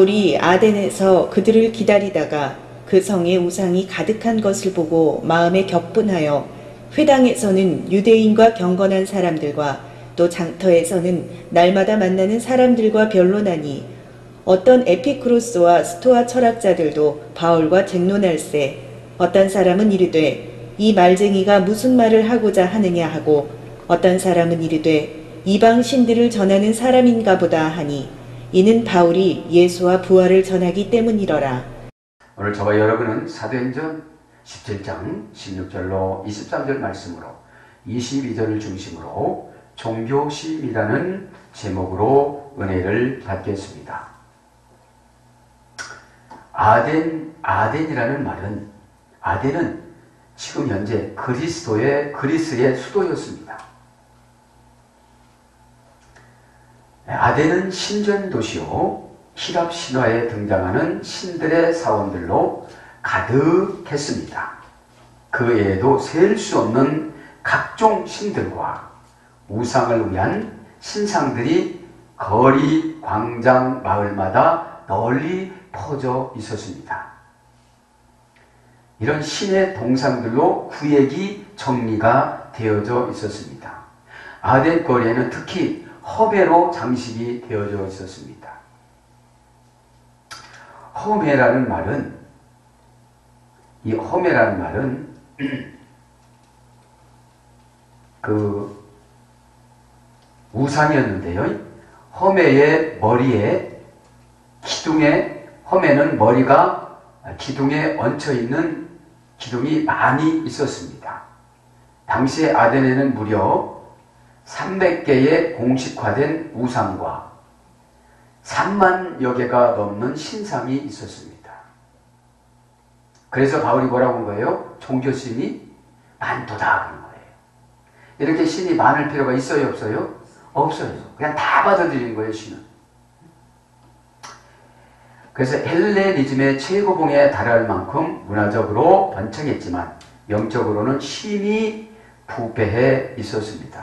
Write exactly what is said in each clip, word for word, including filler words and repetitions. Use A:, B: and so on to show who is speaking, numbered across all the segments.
A: 바울이 아덴에서 그들을 기다리다가 그 성에 우상이 가득한 것을 보고 마음에 격분하여 회당에서는 유대인과 경건한 사람들과 또 장터에서는 날마다 만나는 사람들과 변론하니 어떤 에피쿠로스와 스토아 철학자들도 바울과 쟁론할세 어떤 사람은 이르되 이 말쟁이가 무슨 말을 하고자 하느냐 하고 어떤 사람은 이르되 이방 신들을 전하는 사람인가 보다 하니 이는 바울이 예수와 부활을 전하기 때문이러라.
B: 오늘 저와 여러분은 사도행전 십칠 장 십육 절로 이십삼 절 말씀으로 이십이 절을 중심으로 종교심이라는 제목으로 은혜를 받겠습니다. 아덴, 아덴이라는 말은, 아덴은 지금 현재 그리스도의, 그리스의 수도였습니다. 아덴은 신전 도시요, 히랍 신화에 등장하는 신들의 사원들로 가득했습니다. 그 외에도 셀 수 없는 각종 신들과 우상을 위한 신상들이 거리, 광장, 마을마다 널리 퍼져 있었습니다. 이런 신의 동상들로 구획이 정리가 되어져 있었습니다. 아덴 거리에는 특히 허메로 장식이 되어져 있었습니다. 허메라는 말은, 이 허메라는 말은 그 우상이었는데요. 허메의 머리에 기둥에, 허메는 머리가 기둥에 얹혀있는 기둥이 많이 있었습니다. 당시에 아덴에는 무려 삼백 개의 공식화된 우상과 삼만여 개가 넘는 신상이 있었습니다. 그래서 바울이 뭐라고 한 거예요? 종교신이 많도다 그런 거예요. 이렇게 신이 많을 필요가 있어요, 없어요? 없어요. 그냥 다 받아들이는 거예요, 신은. 그래서 헬레니즘의 최고봉에 달할 만큼 문화적으로 번창했지만 영적으로는 심히 부패해 있었습니다.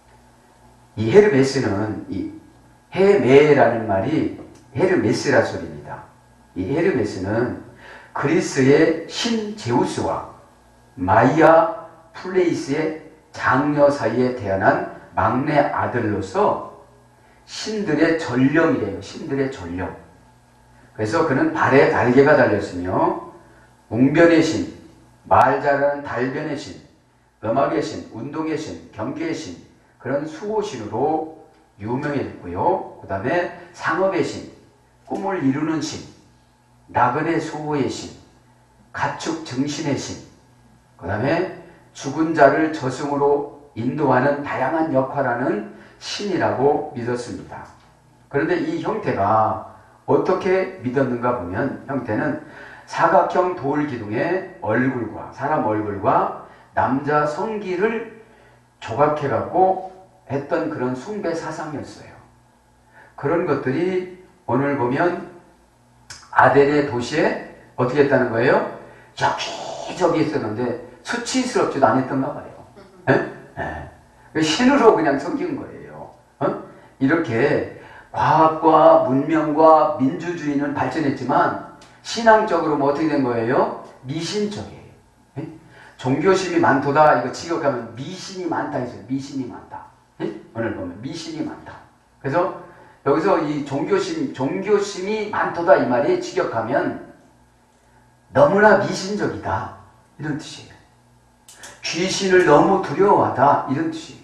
B: 이 헤르메스는, 이 헤메라는 말이 헤르메스라 소리입니다. 이 헤르메스는 그리스의 신 제우스와 마이아 플레이스의 장녀 사이에 태어난 막내 아들로서 신들의 전령이래요. 신들의 전령. 그래서 그는 발에 달개가 달렸으며 웅변의 신, 말 잘하는 달변의 신, 음악의 신, 운동의 신, 경기의 신, 그런 수호신으로 유명했고요. 그 다음에 상업의 신, 꿈을 이루는 신, 나그네 수호의 신, 가축 증신의 신, 그 다음에 죽은 자를 저승으로 인도하는 다양한 역할하는 신이라고 믿었습니다. 그런데 이 형태가 어떻게 믿었는가 보면 형태는 사각형 돌 기둥에 얼굴과 사람 얼굴과 남자 성기를 조각해 갖고 했던 그런 숭배 사상이었어요. 그런 것들이 오늘 보면 아덴의 도시에 어떻게 했다는 거예요? 여기저기 있었는데 수치스럽지도 않았던가 봐요. 에? 에. 신으로 그냥 섬긴 거예요. 어? 이렇게 과학과 문명과 민주주의는 발전했지만 신앙적으로 뭐 어떻게 된 거예요? 미신적이에요. 에? 종교심이 많도다 이거 직역하면 미신이 많다 했어요. 미신이 많다. 에? 오늘 보면 미신이 많다. 그래서 여기서 이 종교심, 종교심이 많도다 이 말이 직역하면 너무나 미신적이다 이런 뜻이에요. 귀신을 너무 두려워하다 이런 뜻이에요.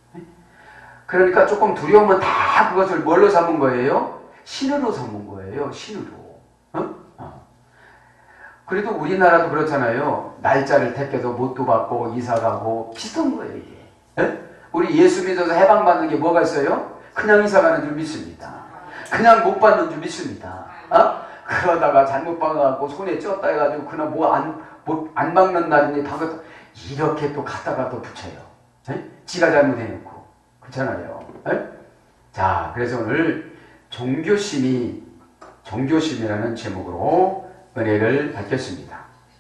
B: 그러니까 조금 두려우면 다 그것을 뭘로 삼은 거예요? 신으로 삼은 거예요. 신으로. 어? 어. 그래도 우리나라도 그렇잖아요. 날짜를 택해서 못도 받고 이사가고 비슷한 거예요 이게. 에? 우리 예수 믿어서 해방받는 게 뭐가 있어요? 그냥 이사가는 줄 믿습니다. 그냥 못 받는 줄 믿습니다. 어? 그러다가 잘못 받아갖고 손에 쪘다 해가지고 그냥 뭐 안 뭐 안 막는 날이니 박았다 이렇게 또 갖다가 또 붙여요. 에? 지가 잘못해놓고. 그렇잖아요. 에? 자, 그래서 오늘 종교심이, 종교심이라는 제목으로 은혜를 받겠습니다.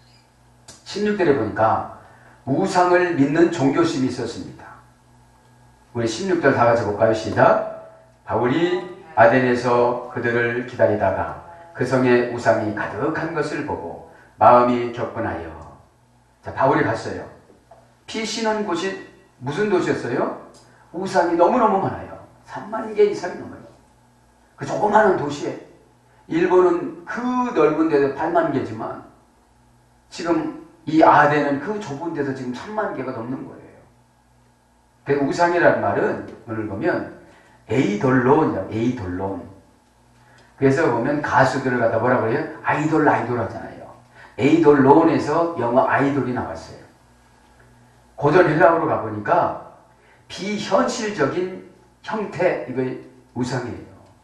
B: 십육 절에 보니까 우상을 믿는 종교심이 있었습니다. 우리 십육 절 다 같이 볼까요? 시작. 바울이 아덴에서 그들을 기다리다가 그 성에 우상이 가득한 것을 보고 마음이 격분하여. 자, 바울이 갔어요. 피 씻는 곳이 무슨 도시였어요? 우상이 너무너무 많아요. 삼만 개 이상이 넘어요. 그 조그마한 도시에. 일본은 그 넓은 데서 팔만 개지만 지금 이 아덴은 그 좁은 데서 지금 삼만 개가 넘는 거예요. 그 우상이라는 말은 오늘 보면 에이돌론이야. 에이돌론. 그래서 보면 가수들을 갖다 뭐라고 그래요? 아이돌 아이돌 하잖아요. 에이돌론에서 영어 아이돌이 나왔어요. 고전 헬라어로 가보니까 비현실적인 형태, 이거 우상이에요.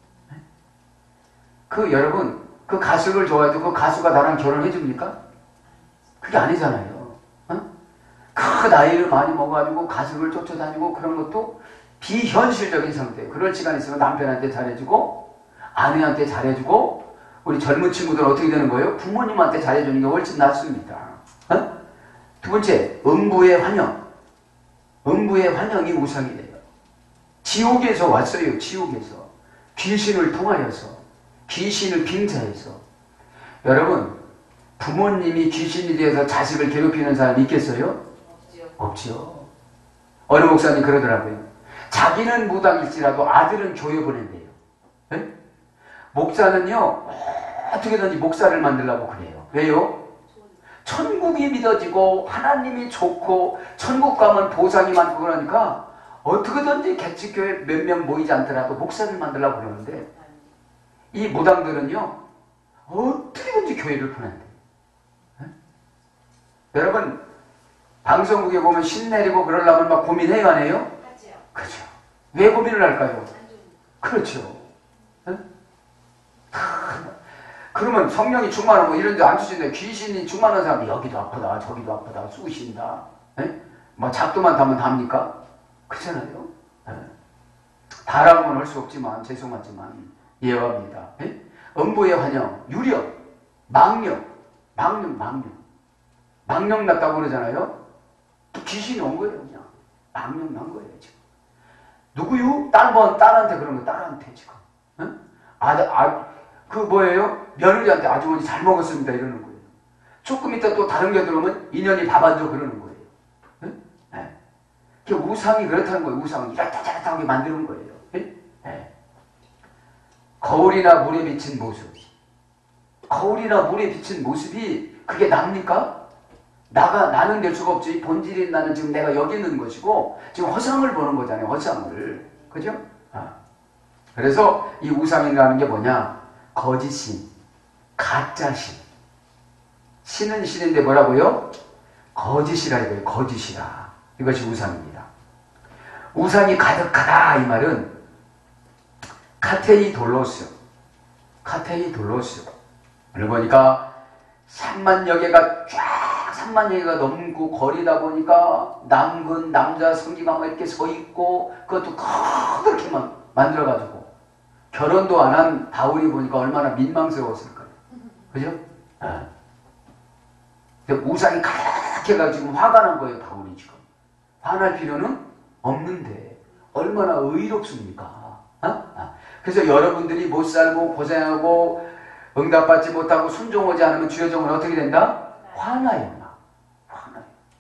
B: 그 여러분, 그 가수를 좋아해도 그 가수가 나랑 결혼해 줍니까? 그게 아니잖아요. 어? 그 나이를 많이 먹어가지고 가수를 쫓아다니고 그런 것도 비현실적인 상태. 그럴 시간 있으면 남편한테 잘해주고 아내한테 잘해주고 우리 젊은 친구들은 어떻게 되는 거예요? 부모님한테 잘해주는 게 훨씬 낫습니다. 어? 두 번째, 음부의 환영. 음부의 환영이 우상이 돼요. 지옥에서 왔어요. 지옥에서. 귀신을 통하여서. 귀신을 빙자해서. 여러분, 부모님이 귀신이 되어서 자식을 괴롭히는 사람 있겠어요? 없지요. 없지요. 어느 목사님 그러더라고요. 자기는 무당일지라도 아들은 교회 보낸대요. 네? 목사는요, 어떻게든지 목사를 만들려고 그래요. 왜요? 천국이 믿어지고 하나님이 좋고 천국 가면 보상이 많고 그러니까 어떻게든지 개척교회 몇 명 모이지 않더라도 목사를 만들려고 그러는데 이 무당들은요, 어떻게든지 교회를 보낸대요. 네? 여러분, 방송국에 보면 신 내리고 그러려면 막 고민해요, 안 해요? 그렇죠. 왜 고민을 할까요? 그렇죠. 네? 그러면 성령이 충만하고 이런 데 안 주시는데 귀신이 충만한 사람이 여기도 아프다 저기도 아프다 쑤신다. 네? 뭐 작두만 타면 답니까? 그렇잖아요. 네. 다라고는 할 수 없지만 죄송하지만 예언합니다. 네? 음부의 환영, 유령, 망령, 망령, 망령. 망령 났다고 그러잖아요. 귀신이 온 거예요. 그냥 망령 난 거예요. 지금. 누구요? 딸번 딸한테 그런 거 딸한테 지금. 네? 아, 아, 그 뭐예요? 며느리한테 아주머니 잘 먹었습니다 이러는 거예요. 조금 있다 또 다른 게 들어오면 인연이 밥 안 줘 그러는 거예요. 네? 네. 그 우상이 그렇다는 거예요. 우상은 이렇다 저렇다 하게 만드는 거예요. 네? 네. 거울이나 물에 비친 모습. 거울이나 물에 비친 모습이 그게 납니까? 나가, 나는 될 수가 없지. 본질인 나는 지금 내가 여기 있는 것이고 지금 허상을 보는 거잖아요. 허상을. 그죠? 아. 그래서 이 우상이라는 게 뭐냐? 거짓신, 가짜신. 신은 신인데 뭐라고요? 거짓이라 이거예요. 거짓이라. 이것이 우상입니다. 우상이 가득하다 이 말은 카테이 돌로스. 카테이 돌로스. 오늘 보니까 삼만여 개가 쫙 삼만여 개가 넘고 거리다 보니까 남근 남자 성기가 막 이렇게 서 있고 그것도 그렇게 막 만들어가지고 결혼도 안 한 바울이 보니까 얼마나 민망스러웠을까요? 그죠? 네. 근데 우상이 가득해가 지금 화가 난 거예요, 바울이 지금. 화날 필요는 없는데 얼마나 의롭습니까? 어? 아. 그래서 여러분들이 못 살고 고생하고 응답받지 못하고 순종하지 않으면 주의 종은 어떻게 된다? 화나요, 나. 화나요.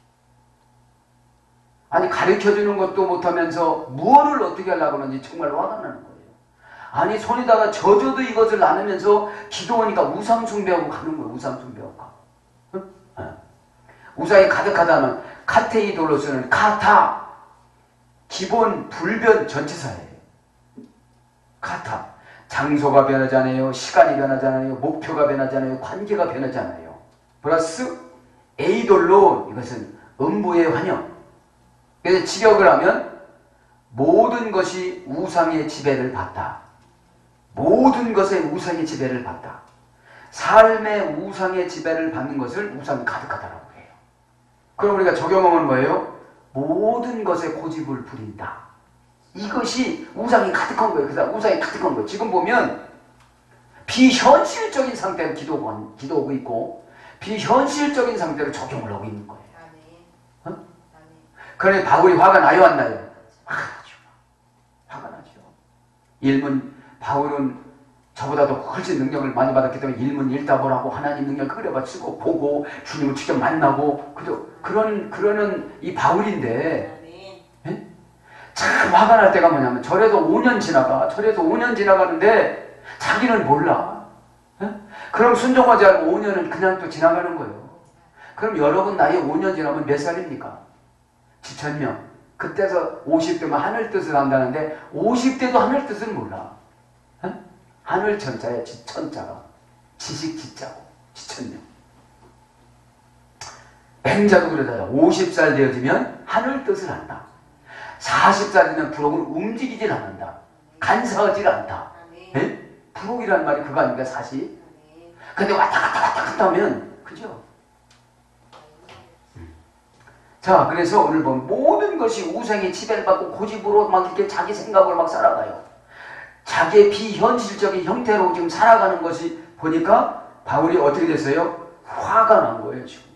B: 아니, 가르쳐주는 것도 못하면서 무엇을 어떻게 하려고 하는지 정말 화가 나는 거예요. 아니, 손에다가 져줘도 이것을 나누면서 기도하니까 우상숭배하고 가는 거예요. 우상숭배하고 가. 응? 네. 우상이 가득하다는 카테이돌로스는 카타. 기본 불변 전치사예요. 카타. 장소가 변하잖아요. 시간이 변하잖아요. 목표가 변하잖아요. 관계가 변하잖아요. 플러스 에이돌로 이것은 음부의 환영. 그래서 직역을 하면 모든 것이 우상의 지배를 받다. 모든 것에 우상의 지배를 받다. 삶의 우상의 지배를 받는 것을 우상이 가득하다라고 해요. 그럼 우리가 적용하면 뭐예요? 모든 것에 고집을 부린다. 이것이 우상이 가득한 거예요. 그래서 우상이 가득한 거예요. 지금 보면 비현실적인 상태로 기도하고, 기도하고 있고 비현실적인 상태로 적용을 하고 있는 거예요. 어? 그러니 바울이 화가 나요, 안 나요? 화가 나죠. 화가 나죠. 일문 바울은 저보다도 훨씬 능력을 많이 받았기 때문에 일문일답을 하고 하나님 능력 끓여바치고 보고 주님을 직접 만나고 그죠? 그런 그러는 이 바울인데 예? 참 화가 날 때가 뭐냐면 절에서 오 년 지나가 절에서 오 년 지나가는데 자기는 몰라. 예? 그럼 순종하지 않고 오 년은 그냥 또 지나가는 거예요. 그럼 여러분 나이 오 년 지나면 몇 살입니까? 지천명. 그때서 오십 대면 하늘 뜻을 한다는데 오십 대도 하늘 뜻을 몰라. 예? 하늘 천자야, 지천자가. 지식 지자고, 지천명. 맹자도 그러잖아. 오십 살 되어지면 하늘 뜻을 안다. 사십 살 되면 부록은 움직이질 않는다. 간사하질 않다. 예? 부록이라는 말이 그거 아닙니까, 사십? 근데 왔다 갔다 왔다 갔다 하면, 그죠? 음. 자, 그래서 오늘 보면 모든 것이 우상의 지배를 받고 고집으로 막 이렇게 자기 생각으로 막 살아가요. 자기의 비현실적인 형태로 지금 살아가는 것이 보니까 바울이 어떻게 됐어요? 화가 난 거예요, 지금.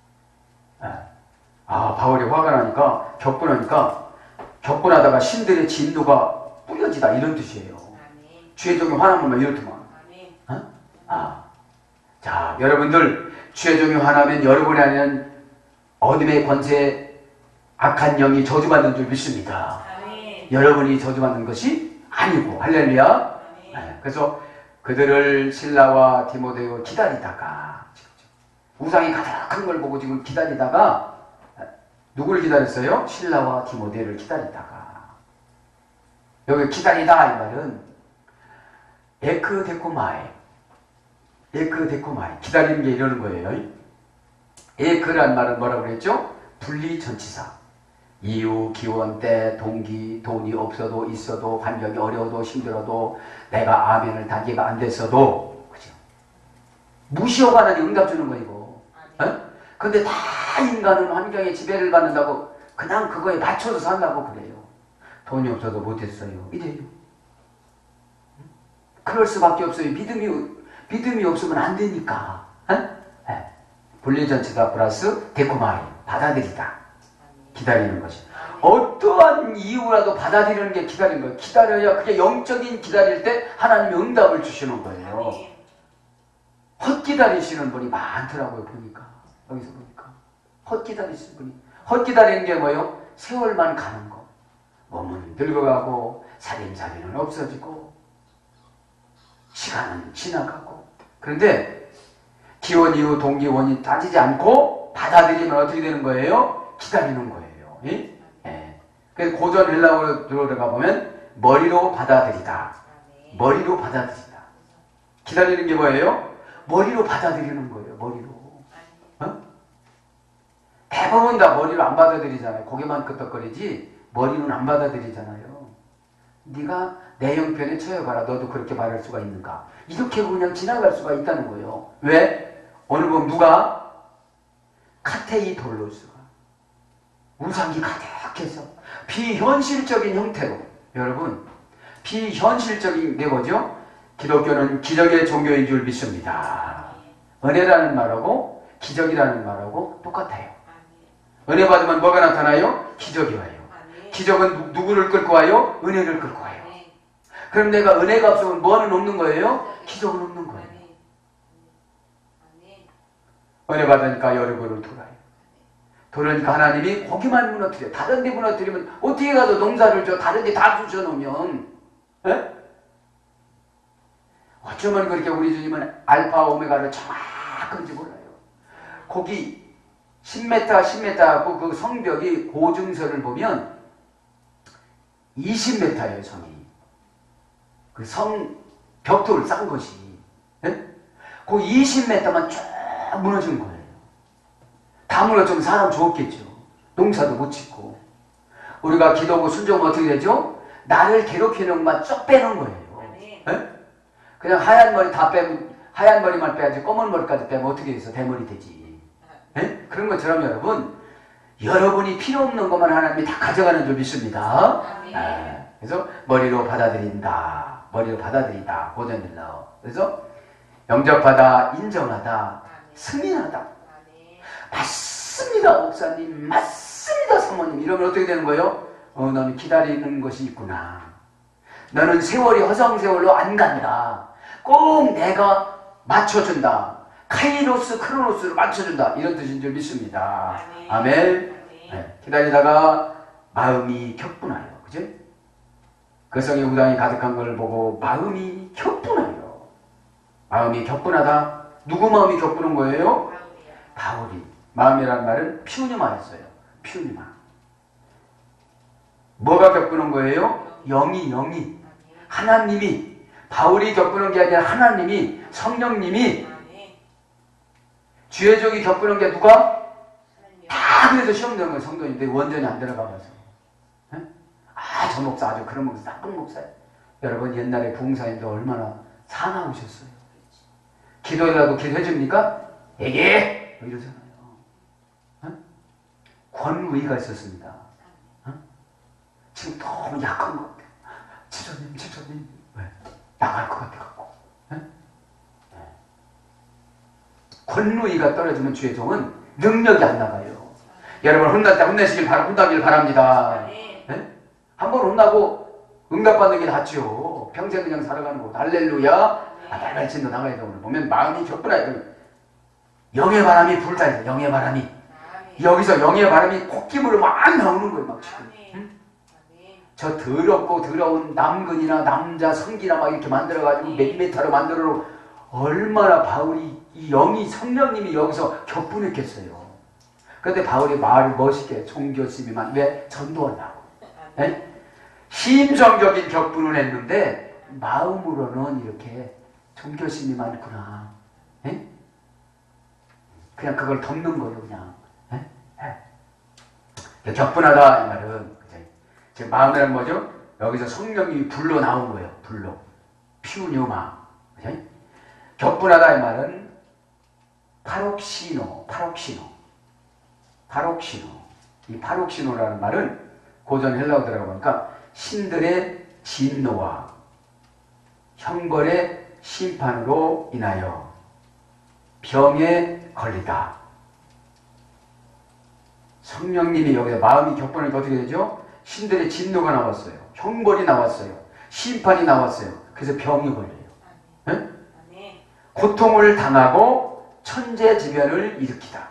B: 아, 바울이 화가 나니까, 격분하니까, 격분하다가 신들의 진노가 뿌려지다, 이런 뜻이에요. 주의 종이 화나면 이렇더만. 어? 아. 자, 여러분들, 주의 종이 화나면 여러분이 아니면 어둠의 권세, 악한 영이 저주받는 줄 믿습니다. 아멘. 여러분이 저주받는 것이 아니고, 할렐루야. 네, 그래서 그들을 실라와 디모데로 기다리다가, 우상이 가득한 걸 보고 지금 기다리다가, 누구를 기다렸어요? 실라와 디모데를 기다리다가. 여기 기다리다 이 말은 에크데코마에, 에크데코마에 기다리는 게 이러는 거예요. 에크란 말은 뭐라고 그랬죠? 분리전치사. 이유, 기원, 때, 동기, 돈이 없어도 있어도 환경이 어려워도 힘들어도 내가 아멘을 단계가 안 됐어도 그죠? 무시하고 하나님 응답 주는 거 이거. 어? 근데 다 인간은 환경에 지배를 받는다고 그냥 그거에 맞춰서 산다고 그래요. 돈이 없어도 못했어요. 이래요. 그럴 수밖에 없어요. 믿음이, 믿음이 없으면 안 되니까. 네. 분리전치다 플러스 데코마이, 받아들이다. 기다리는 것이. 어떠한 이유라도 받아들이는 게 기다리는 거예요. 기다려야 그게 영적인 기다릴 때 하나님이 응답을 주시는 거예요. 헛기다리시는 분이 많더라고요, 보니까. 여기서 보니까. 헛기다리시는 분이. 헛기다리는 게 뭐예요? 세월만 가는 거. 몸은 늙어가고, 살림살이는 없어지고, 시간은 지나가고. 그런데, 기원, 이후, 동기, 원인 따지지 않고, 받아들이면 어떻게 되는 거예요? 기다리는 거예요. 예? 예. 그래서 고전 헬라어로 들어가 보면, 머리로 받아들이다. 머리로 받아들이다. 기다리는 게 뭐예요? 머리로 받아들이는 거예요, 머리로. 어? 대부분 다 머리로 안 받아들이잖아요. 고개만 끄덕거리지 머리는 안 받아들이잖아요. 네가 내 형편에 처해봐라. 너도 그렇게 말할 수가 있는가? 이렇게 그냥 지나갈 수가 있다는 거예요. 왜? 오늘 보면 누가? 카테이 돌로스가 우상이 가득해서 비현실적인 형태로 여러분 비현실적인 게 뭐죠? 기독교는 기적의 종교인 줄 믿습니다. 은혜라는 말하고 기적이라는 말하고 똑같아요. 은혜 받으면 뭐가 나타나요? 기적이 와요. 기적은 누구를 끌고 와요? 은혜를 끌고 와요. 그럼 내가 은혜가 없으면 뭐는 없는 거예요? 기적은 없는 거예요. 은혜 받으니까 여러분을 돌아요. 그러니까 하나님이 거기만 무너뜨려요. 다른 데 무너뜨리면 어떻게 가서 농사를 줘? 다른 데 다 주셔놓으면 에? 어쩌면 그렇게 우리 주님은 알파 오메가를 정확한지 몰라요. 거기 십 미터 십 미터 하고 그 성벽이 고증선을 보면 이십 미터예요, 성이. 그 성 벽돌을 싼 것이. 예? 그 이십 미터만 쭉 무너진 거예요. 다 무너지면 사람 죽었겠죠. 농사도 못 짓고. 우리가 기도하고 순종하면 어떻게 되죠? 나를 괴롭히는 것만 쭉 빼는 거예요. 예? 그냥 하얀 머리 다 빼면, 하얀 머리만 빼야지 검은 머리까지 빼면 어떻게 돼서 대머리 되지. 예? 그런 것처럼 여러분, 여러분이 필요 없는 것만 하나님이 다 가져가는 줄 믿습니다. 예. 그래서 머리로 받아들인다. 머리로 받아들이다. 고전을 나오. 그래서 영접하다, 인정하다, 승인하다. 맞습니다, 목사님. 맞습니다, 사모님. 이러면 어떻게 되는 거예요? 어, 너는 기다리는 것이 있구나. 너는 세월이 허송세월로 안 간다. 꼭 내가 맞춰준다. 카이로스 크로노스를 맞춰준다. 이런 뜻인 줄 믿습니다. 아멘. 네. 기다리다가 마음이 격분하여. 그죠? 그 성의 우상이 가득한 걸 보고 마음이 격분하여. 마음이 격분하다. 누구 마음이 격분한 거예요? 바울이. 마음이라는 말은 퓨니마였어요. 퓨니마. 뭐가 격분한 거예요? 영이, 영이. 하나님이. 바울이 격분한 게 아니라 하나님이, 성령님이. 주의 종이 격분한 게 누가? 다 그래서 시험 되는 거예요. 성도인데 원전이 안 들어가 봐서. 아, 저 목사 아주 그런 목사, 나쁜 목사예요. 여러분 옛날에 부흥사님도 얼마나 사나우셨어요. 기도해라도 기도해 줍니까? 얘기해! 뭐 이러잖아요. 어? 권위가 있었습니다. 어? 지금 너무 약한 것 같아요. 지도님, 지도님. 왜? 나갈 것 같아갖고. 어? 네. 권위가 떨어지면 주의 종은 능력이 안 나가요. 여러분 혼날 때 혼내시길 바라, 혼나길 바랍니다. 네? 한번 혼나고 응답받는 게 낫죠. 평생 그냥 살아가는 거. 할렐루야. 아, 발발진도 나가야 되고 보면 마음이 격분해야 돼. 영의 바람이 불다 있어. 영의 바람이. 여기서 영의 바람이 콧기물로 막 나오는 거예요. 막 지금. 응? 저 더럽고 더러운 남근이나 남자 성기나 막 이렇게 만들어가지고 몇 미터로 만들어 얼마나 바울이 이 영이 성령님이 여기서 격분했겠어요. 그런데 바울이 말을 멋있게 종교심이만 왜 전도하려고. 네? 심정적인 격분을 했는데 마음으로는 이렇게 종교심이 많구나. 네? 그냥 그걸 덮는 거예요. 그냥. 네? 네. 격분하다 이 말은 제 마음이란 뭐죠? 여기서 성령님이 불로 나온 거예요. 불로. 퓨뉴마. 네? 격분하다 이 말은 파록시노. 파록시노. 파록시노. 이 파록시노라는 말은 고전 헬라어 들어가보니까 신들의 진노와 형벌의 심판으로 인하여 병에 걸리다. 성령님이 여기서 마음이 격분하니까 어떻게 되죠? 신들의 진노가 나왔어요. 형벌이 나왔어요. 심판이 나왔어요. 그래서 병이 걸려요. 네? 고통을 당하고 천재지변을 일으키다.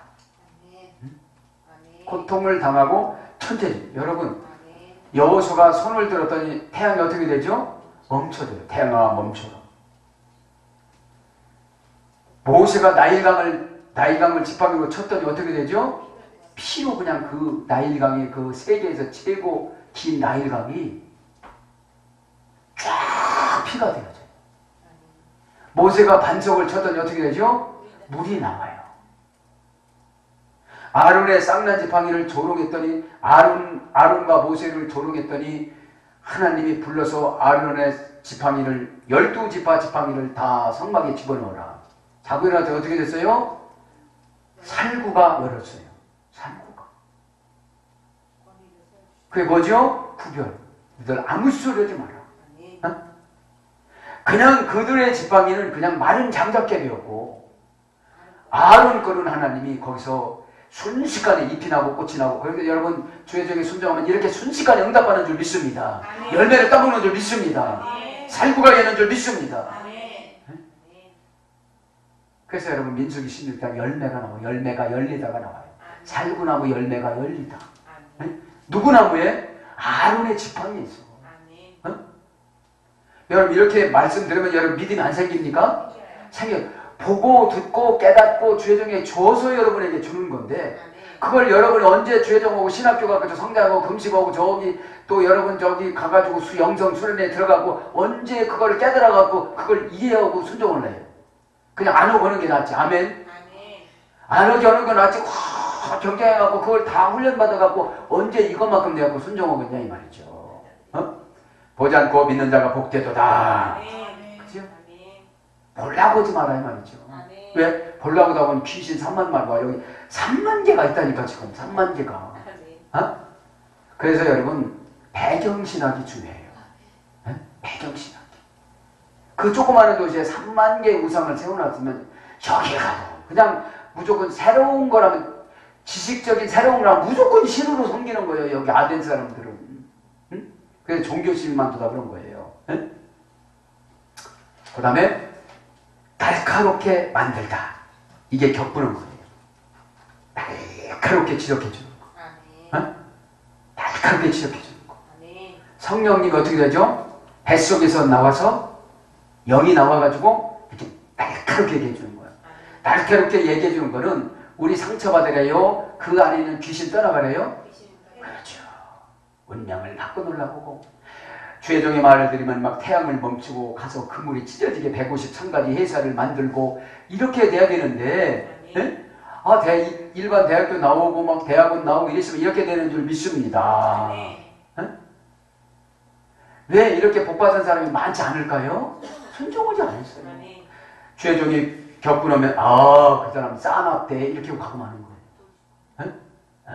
B: 고통을 당하고 천재지변. 여러분 여호수아가 손을 들었더니 태양이 어떻게 되죠? 멈춰져요. 태양아 멈춰라. 모세가 나일강을 나일강을 지팡이로 쳤더니 어떻게 되죠? 피로 그냥 그 나일강이 그 세계에서 최고 긴 나일강이 쫙 피가 되어져요. 모세가 반석을 쳤더니 어떻게 되죠? 물이 나와요. 아론의 쌍난 지팡이를 조롱했더니 아론, 아론과 모세를 조롱했더니 하나님이 불러서 아론의 지팡이를 열두 지파 지팡이를 다 성막에 집어넣어라. 자고 일어나서 어떻게 됐어요? 살구가 열었어요. 살구가. 그게 뭐죠? 구별. 너들 아무 소리 하지 마라. 어? 그냥 그들의 지팡이는 그냥 마른 장작개비였고 아론 거는 하나님이 거기서 순식간에 잎이 나고 꽃이 나고. 그래서 여러분 주의 종에 순종하면 이렇게 순식간에 응답받는 줄 믿습니다. 아멘. 열매를 따먹는 줄 믿습니다. 아멘. 살구가 되는 줄 믿습니다. 아멘. 그래서 여러분 민수기 십육 장 열매가 나와요. 열매가 열리다가 나와요. 아멘. 살구나무 열매가 열리다. 아멘. 누구 나무에? 아론의 지팡이에 있어. 어? 여러분 이렇게 말씀 들으면 여러분 믿음이 안 생깁니까? 생겨요. 보고 듣고 깨닫고 주의 종에 줘서 여러분에게 주는 건데 그걸 여러분이 언제 주의 종하고 신학교 가서 성장하고 금식하고 저기 또 여러분 저기 가가지고 수 영성 수련회에 들어가고 언제 그걸 깨달아갖고 그걸 이해하고 순종을 해요. 그냥 안 오고 하는 게 낫지. 아멘. 안 오게 하는 게 낫지. 확 경쟁해갖고 그걸 다 훈련받아갖고 언제 이것만큼 내갖고 순종하겠냐 이 말이죠. 어? 보지 않고 믿는 자가 복되도다. 그죠? 볼라보지 마라 이 말이죠. 아멘. 왜? 볼라보다 보면 귀신 삼만 마리가 여기 삼만 개가 있다니까 지금 삼만 개가. 어? 그래서 여러분 배경신학이 중요해요. 네? 배경신학이. 그 조그마한 도시에 삼만 개의 우상을 세워놨으면 저기 가도 그냥 무조건 새로운 거라면 지식적인 새로운 거라면 무조건 신으로 섬기는 거예요. 여기 아덴 사람들은. 응? 그래서 종교심만 두다 그런 거예요. 네? 그 다음에 날카롭게 만들다. 이게 격분한 거예요. 날카롭게 지적해 주는 거. 어? 날카롭게 지적해 주는 거. 성령님 어떻게 되죠? 뱃속에서 나와서 영이 나와가지고 이렇게 날카롭게 얘기해 주는 거예요. 날카롭게 얘기해 주는 거는 우리 상처받으래요? 그 안에 있는 귀신 떠나가래요? 그렇죠. 운명을 바꿔놓으려고. 죄종의 말을 들으면 막 태양을 멈추고 가서 그물이 찢어지게 백오십삼 가지 회사를 만들고 이렇게 돼야 되는데, 네? 아, 대, 일반 대학교 나오고 막 대학원 나오고 이랬으면 이렇게 되는 줄 믿습니다. 네? 왜 이렇게 복받은 사람이 많지 않을까요? 순종하지 않았어요. 네. 죄종이 격분하면 아, 그 사람 싸납대 이렇게 가고 마는 거예요. 네? 네.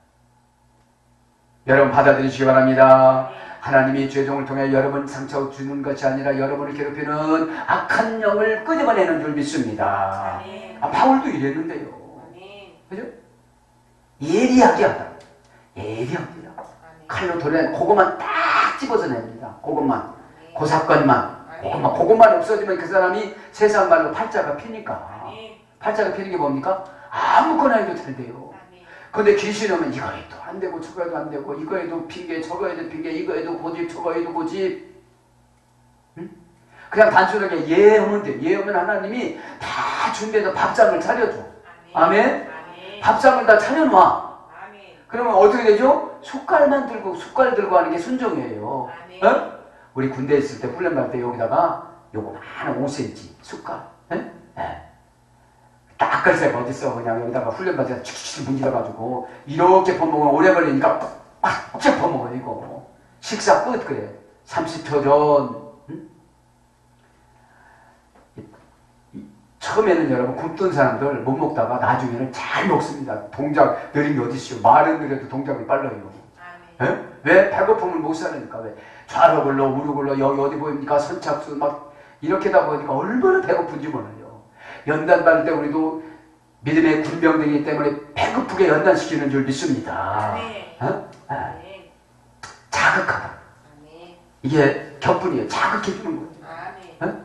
B: 여러분 받아들이시기 바랍니다. 하나님이 죄종을 통해 여러분 상처 주는 것이 아니라 여러분을 괴롭히는 악한 영을 끄집어내는 줄 믿습니다. 아, 바울도 이랬는데요. 그죠? 예리하게 하다. 예리하게 하다. 칼로 도려낸 그것만 딱 집어서 냅니다. 그것만. 그 사건만. 그것만. 그것만 없어지면 그 사람이 세상 말로 팔자가 피니까. 팔자가 피는 게 뭡니까? 아무거나 해도 된대요. 근데 귀신 오면 이거 해도 안 되고 저거 해도 안 되고 이거 해도 핑계 저거 해도 핑계 이거 해도 고집 저거 해도 고집. 응? 그냥 단순하게 예 하면 돼. 예 하면 하나님이 다 준비해서 밥상을 차려줘. 아멘? 아멘. 밥상을 다 차려놔. 아멘. 그러면 어떻게 되죠? 숟갈만 들고 숟갈 들고 하는 게 순종이에요. 어? 우리 군대에 있을 때 훈련 갈 때 여기다가 요거 많은 오 센티미터 숟갈. 예? 예. 딱 글쎄가 어딨어. 그냥 여기다가 훈련 받아서 칙칙 문질러가지고 이렇게 퍼먹으면 오래 걸리니까 빡빡 퍼먹어 이거. 식사 끝 그래. 삼십 초 전. 응? 처음에는 여러분 굶던 사람들 못 먹다가 나중에는 잘 먹습니다. 동작 느린 게 어딨어요. 말은 느려도 동작이 빨라요. 예? 왜? 배고픔을 못 사니까. 왜? 좌로 굴러 우로 굴러 여기 어디 보입니까? 선착순 막 이렇게 다 보니까 얼마나 배고픈지 몰라요. 연단 받을 때 우리도 믿음의 군병들이기 때문에 배고프게 연단시키는 줄 믿습니다. 네. 어? 네. 자극하다. 네. 이게 격분이에요. 자극해주는 거예요. 아, 네. 어?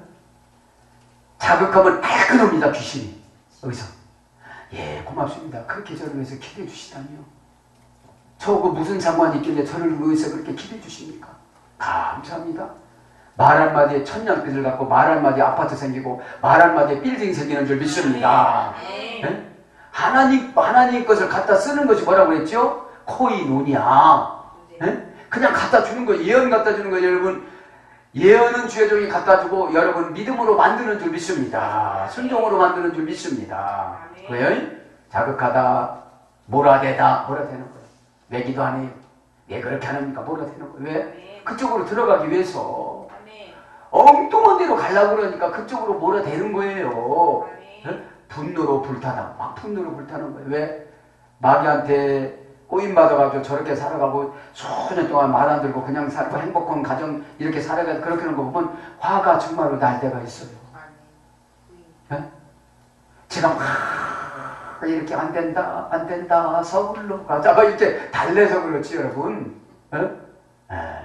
B: 자극하면 알끓습니다. 귀신이. 여기서 예 고맙습니다. 그렇게 저를 위해서 기대해 주시다니요. 저거 무슨 상관이 있길래 저를 위해서 그렇게 기대해 주십니까? 감사합니다. 말 한마디에 천냥빚을 갖고 말 한마디에 아파트 생기고 말 한마디에 빌딩 생기는 줄 믿습니다. 네. 네? 하나님, 하나님 것을 갖다 쓰는 것이 뭐라고 그랬죠? 코이노니아. 네? 그냥 갖다 주는 거예요. 예언 갖다 주는 거예요. 여러분 예언은 주의 종이 갖다 주고 여러분 믿음으로 만드는 줄 믿습니다. 순종으로 만드는 줄 믿습니다. 그래요? 자극하다, 몰아대다, 몰아대는 거예요. 왜 기도 안 해요? 왜 그렇게 하니까 몰아대는 거예요. 왜? 그쪽으로 들어가기 위해서 엉뚱한 데로 가려고 그러니까 그쪽으로 몰아대는 거예요. 네? 분노로 불타다. 막 분노로 불타는 거예요. 왜? 마귀한테 꼬임받아가지고 저렇게 살아가고 수년 동안 말 안 들고 그냥 살고 행복한 가정 이렇게 살아가서 그렇게 하는 거 보면 화가 정말로 날 때가 있어요. 네? 제가 막 이렇게 안 된다 안 된다 서울로 가자 이렇게 달래서 그렇지 여러분. 네? 네.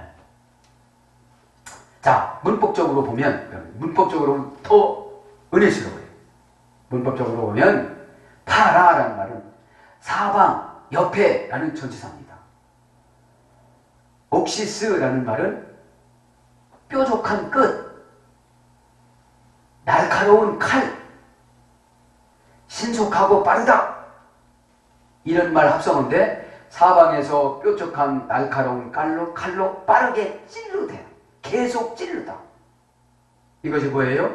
B: 자, 문법적으로 보면, 문법적으로 더 은혜스러워요. 문법적으로 보면, 파라라는 말은 사방, 옆에라는 전치사입니다. 옥시스라는 말은 뾰족한 끝, 날카로운 칼, 신속하고 빠르다. 이런 말 합성어인데, 사방에서 뾰족한 날카로운 칼로, 칼로 빠르게 찔러대요. 계속 찔르다. 이것이 뭐예요?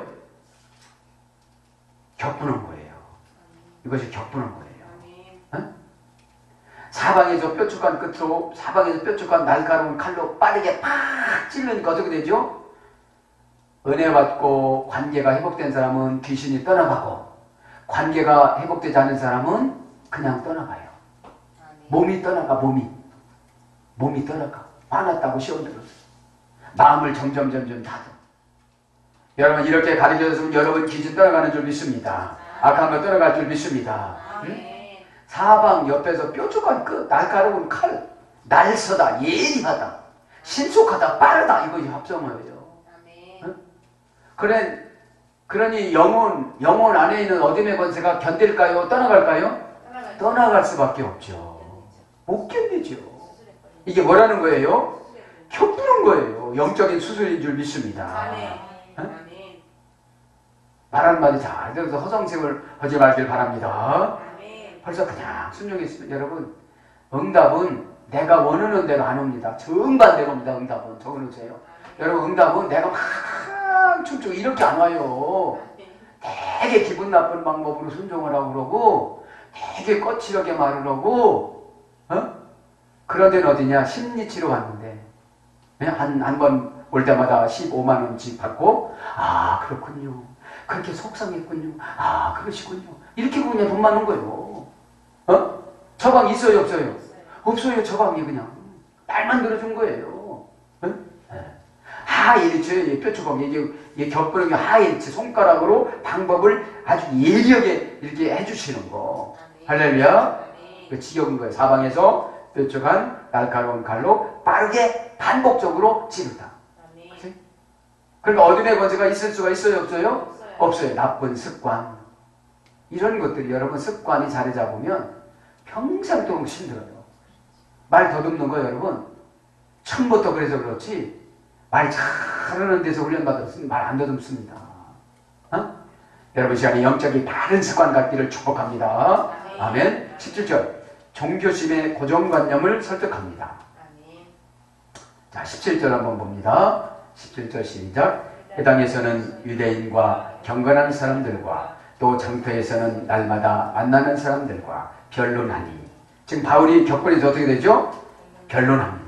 B: 격분한 거예요. 이것이 격분한 거예요. 어? 사방에서 뾰족한 끝으로 사방에서 뾰족한 날카로운 칼로 빠르게 팍 찔르니까 어떻게 되죠? 은혜 받고 관계가 회복된 사람은 귀신이 떠나가고 관계가 회복되지 않은 사람은 그냥 떠나가요. 몸이 떠나가 몸이 몸이 떠나가. 화났다고 시험 들었어요. 마음을 점점 점점 닫아. 여러분 이렇게 가르쳐줬으면 여러분 귀신 떠나가는 줄 믿습니다. 악한 거 떠나갈 줄 믿습니다. 응? 사방 옆에서 뾰족한 끝, 날카로운 칼, 날서다, 예리하다, 신속하다, 빠르다 이것이 합성어예요. 응? 그래 그러니 영혼, 영혼 안에 있는 어둠의 권세가 견딜까요? 떠나갈까요? 떠나갈 수밖에 없죠. 못 견디죠. 이게 뭐라는 거예요? 켜부는 거예요. 영적인 수술인 줄 믿습니다. 어? 말 한마디 잘 들어서 허송세월 하지 말길 바랍니다. 벌써 그냥 순종했으면 여러분, 응답은 내가 원하는 대로 안 옵니다. 정반대로 옵니다. 응답은. 적어놓으세요. 여러분, 응답은 내가 막 춤추고 이렇게 안 와요. 되게 기분 나쁜 방법으로 순종을 하고 그러고 되게 거칠게 말을 하고, 어? 그런 데는 어디냐? 심리치료 갔는데 한 한 번 올 때마다 십오만 원씩 받고, 아 그렇군요, 그렇게 속상했군요, 아 그러시군요, 이렇게 그냥 돈 많은 거예요. 어? 처방 있어요 없어요? 없어요. 처방이 그냥 말만 들어준 거예요. 어? 하일치, 뼈추방, 이게, 이게 겹거리기 하일치, 손가락으로 방법을 아주 예리하게 이렇게 해주시는 거. 할렐루야. 그 지겨운 거예요. 사방에서 뾰족한 날카로운 칼로 빠르게 반복적으로 찌르다. 그치? 그러니까 어둠의 권세가 있을 수가 있어요 없어요? 없어요. 없어요. 나쁜 습관. 이런 것들이 여러분 습관이 자리 잡으면 평생도록 힘들어요. 말 더듬는 거 여러분, 처음부터 그래서 그렇지 말 잘하는 데서 훈련받았으면 말 안 더듬습니다. 어? 여러분 시간에 영적인 바른 습관 갖기를 축복합니다. 아멘. 십칠 절 종교심의 고정관념을 설득합니다. 자, 십칠 절 한번 봅니다. 십칠 절 시작. 해당에서는 유대인과 경건한 사람들과 또 장터에서는 날마다 만나는 사람들과 변론하니. 지금 바울이 격분에서 어떻게 되죠? 변론합니다.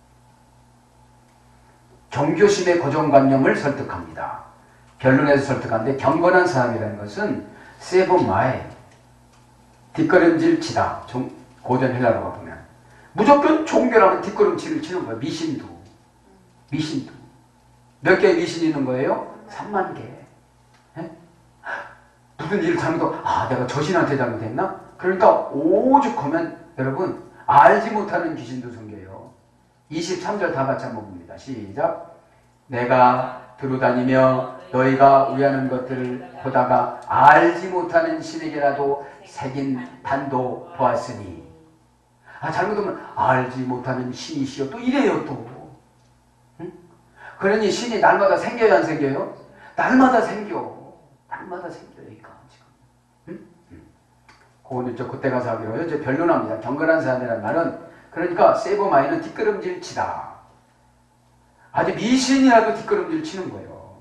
B: 종교심의 고정관념을 설득합니다. 변론에서 설득하는데, 경건한 사람이라는 것은 세보마에 뒷걸음질 치다. 고전 헬라어가 보면 무조건 종교라면 뒷걸음질을 치는 거예요. 미신도. 미신도. 몇 개의 미신이 있는 거예요? 삼만 개. 예? 무슨 일을 잘못하고, 아 내가 저 신한테 잘못했나? 그러니까 오죽하면 여러분 알지 못하는 귀신도 생겨요. 이십삼 절 다 같이 한번 봅니다. 시작. 내가 두루다니며 너희가 우야는 것들을 보다가 알지 못하는 신에게라도 새긴 단도 보았으니. 아 잘못하면 알지 못하는 신이시여 또 이래요 또. 응? 그러니 신이 날마다 생겨요 안 생겨요? 날마다 생겨. 날마다 생겨니까 지금. 응? 응. 그거는 저 그때 가서 하기로 이제 변론합니다. 경건한 사람이라는 말은 그러니까 세보마이는 뒷걸음질 치다. 아주 미신이라도 뒷걸음질 치는 거예요.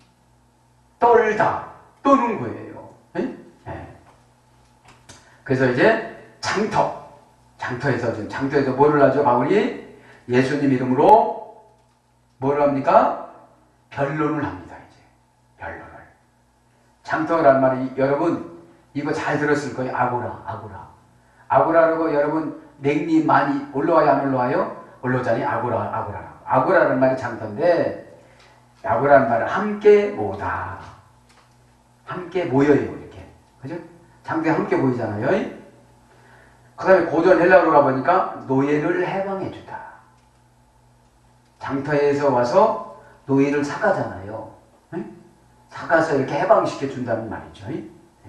B: 떨다. 떠는 거예요. 네? 네. 그래서 이제 장터. 장터에서 지금 장터에서 뭐를 하죠? 바울이 예수님 이름으로 뭐를 합니까? 변론을 합니다. 이제 변론을. 장터라는 말이 여러분 이거 잘 들었을 거예요. 아고라, 아고라. 아고라라고 여러분 냉리 많이 올라와요, 안 올라와요? 올라오자니 아고라, 아고라. 아고라라는 말이 장터인데, 아고라는 말은 함께 모다. 함께 모여요, 이렇게. 그죠? 장터에 함께 모이잖아요. 그 다음에 고전 헬라어로 가보니까 노예를 해방해주다. 장터에서 와서 노예를 사가잖아요. 응? 사가서 이렇게 해방시켜준다는 말이죠. 응?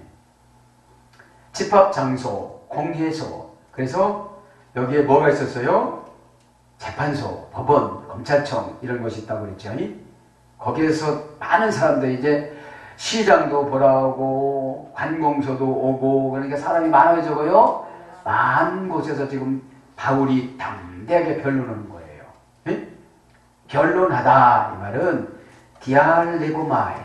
B: 집합장소, 공회소. 그래서 여기에 뭐가 있었어요? 재판소, 법원, 검찰청 이런 것이 있다고 그랬죠. 거기에서 많은 사람들이 이제 시장도 보러 오고 관공서도 오고 그러니까 사람이 많아져고요. 많은 곳에서 지금 바울이 담대하게 변론하는 거예요. 예? 변론하다 이 말은 디알레고마이,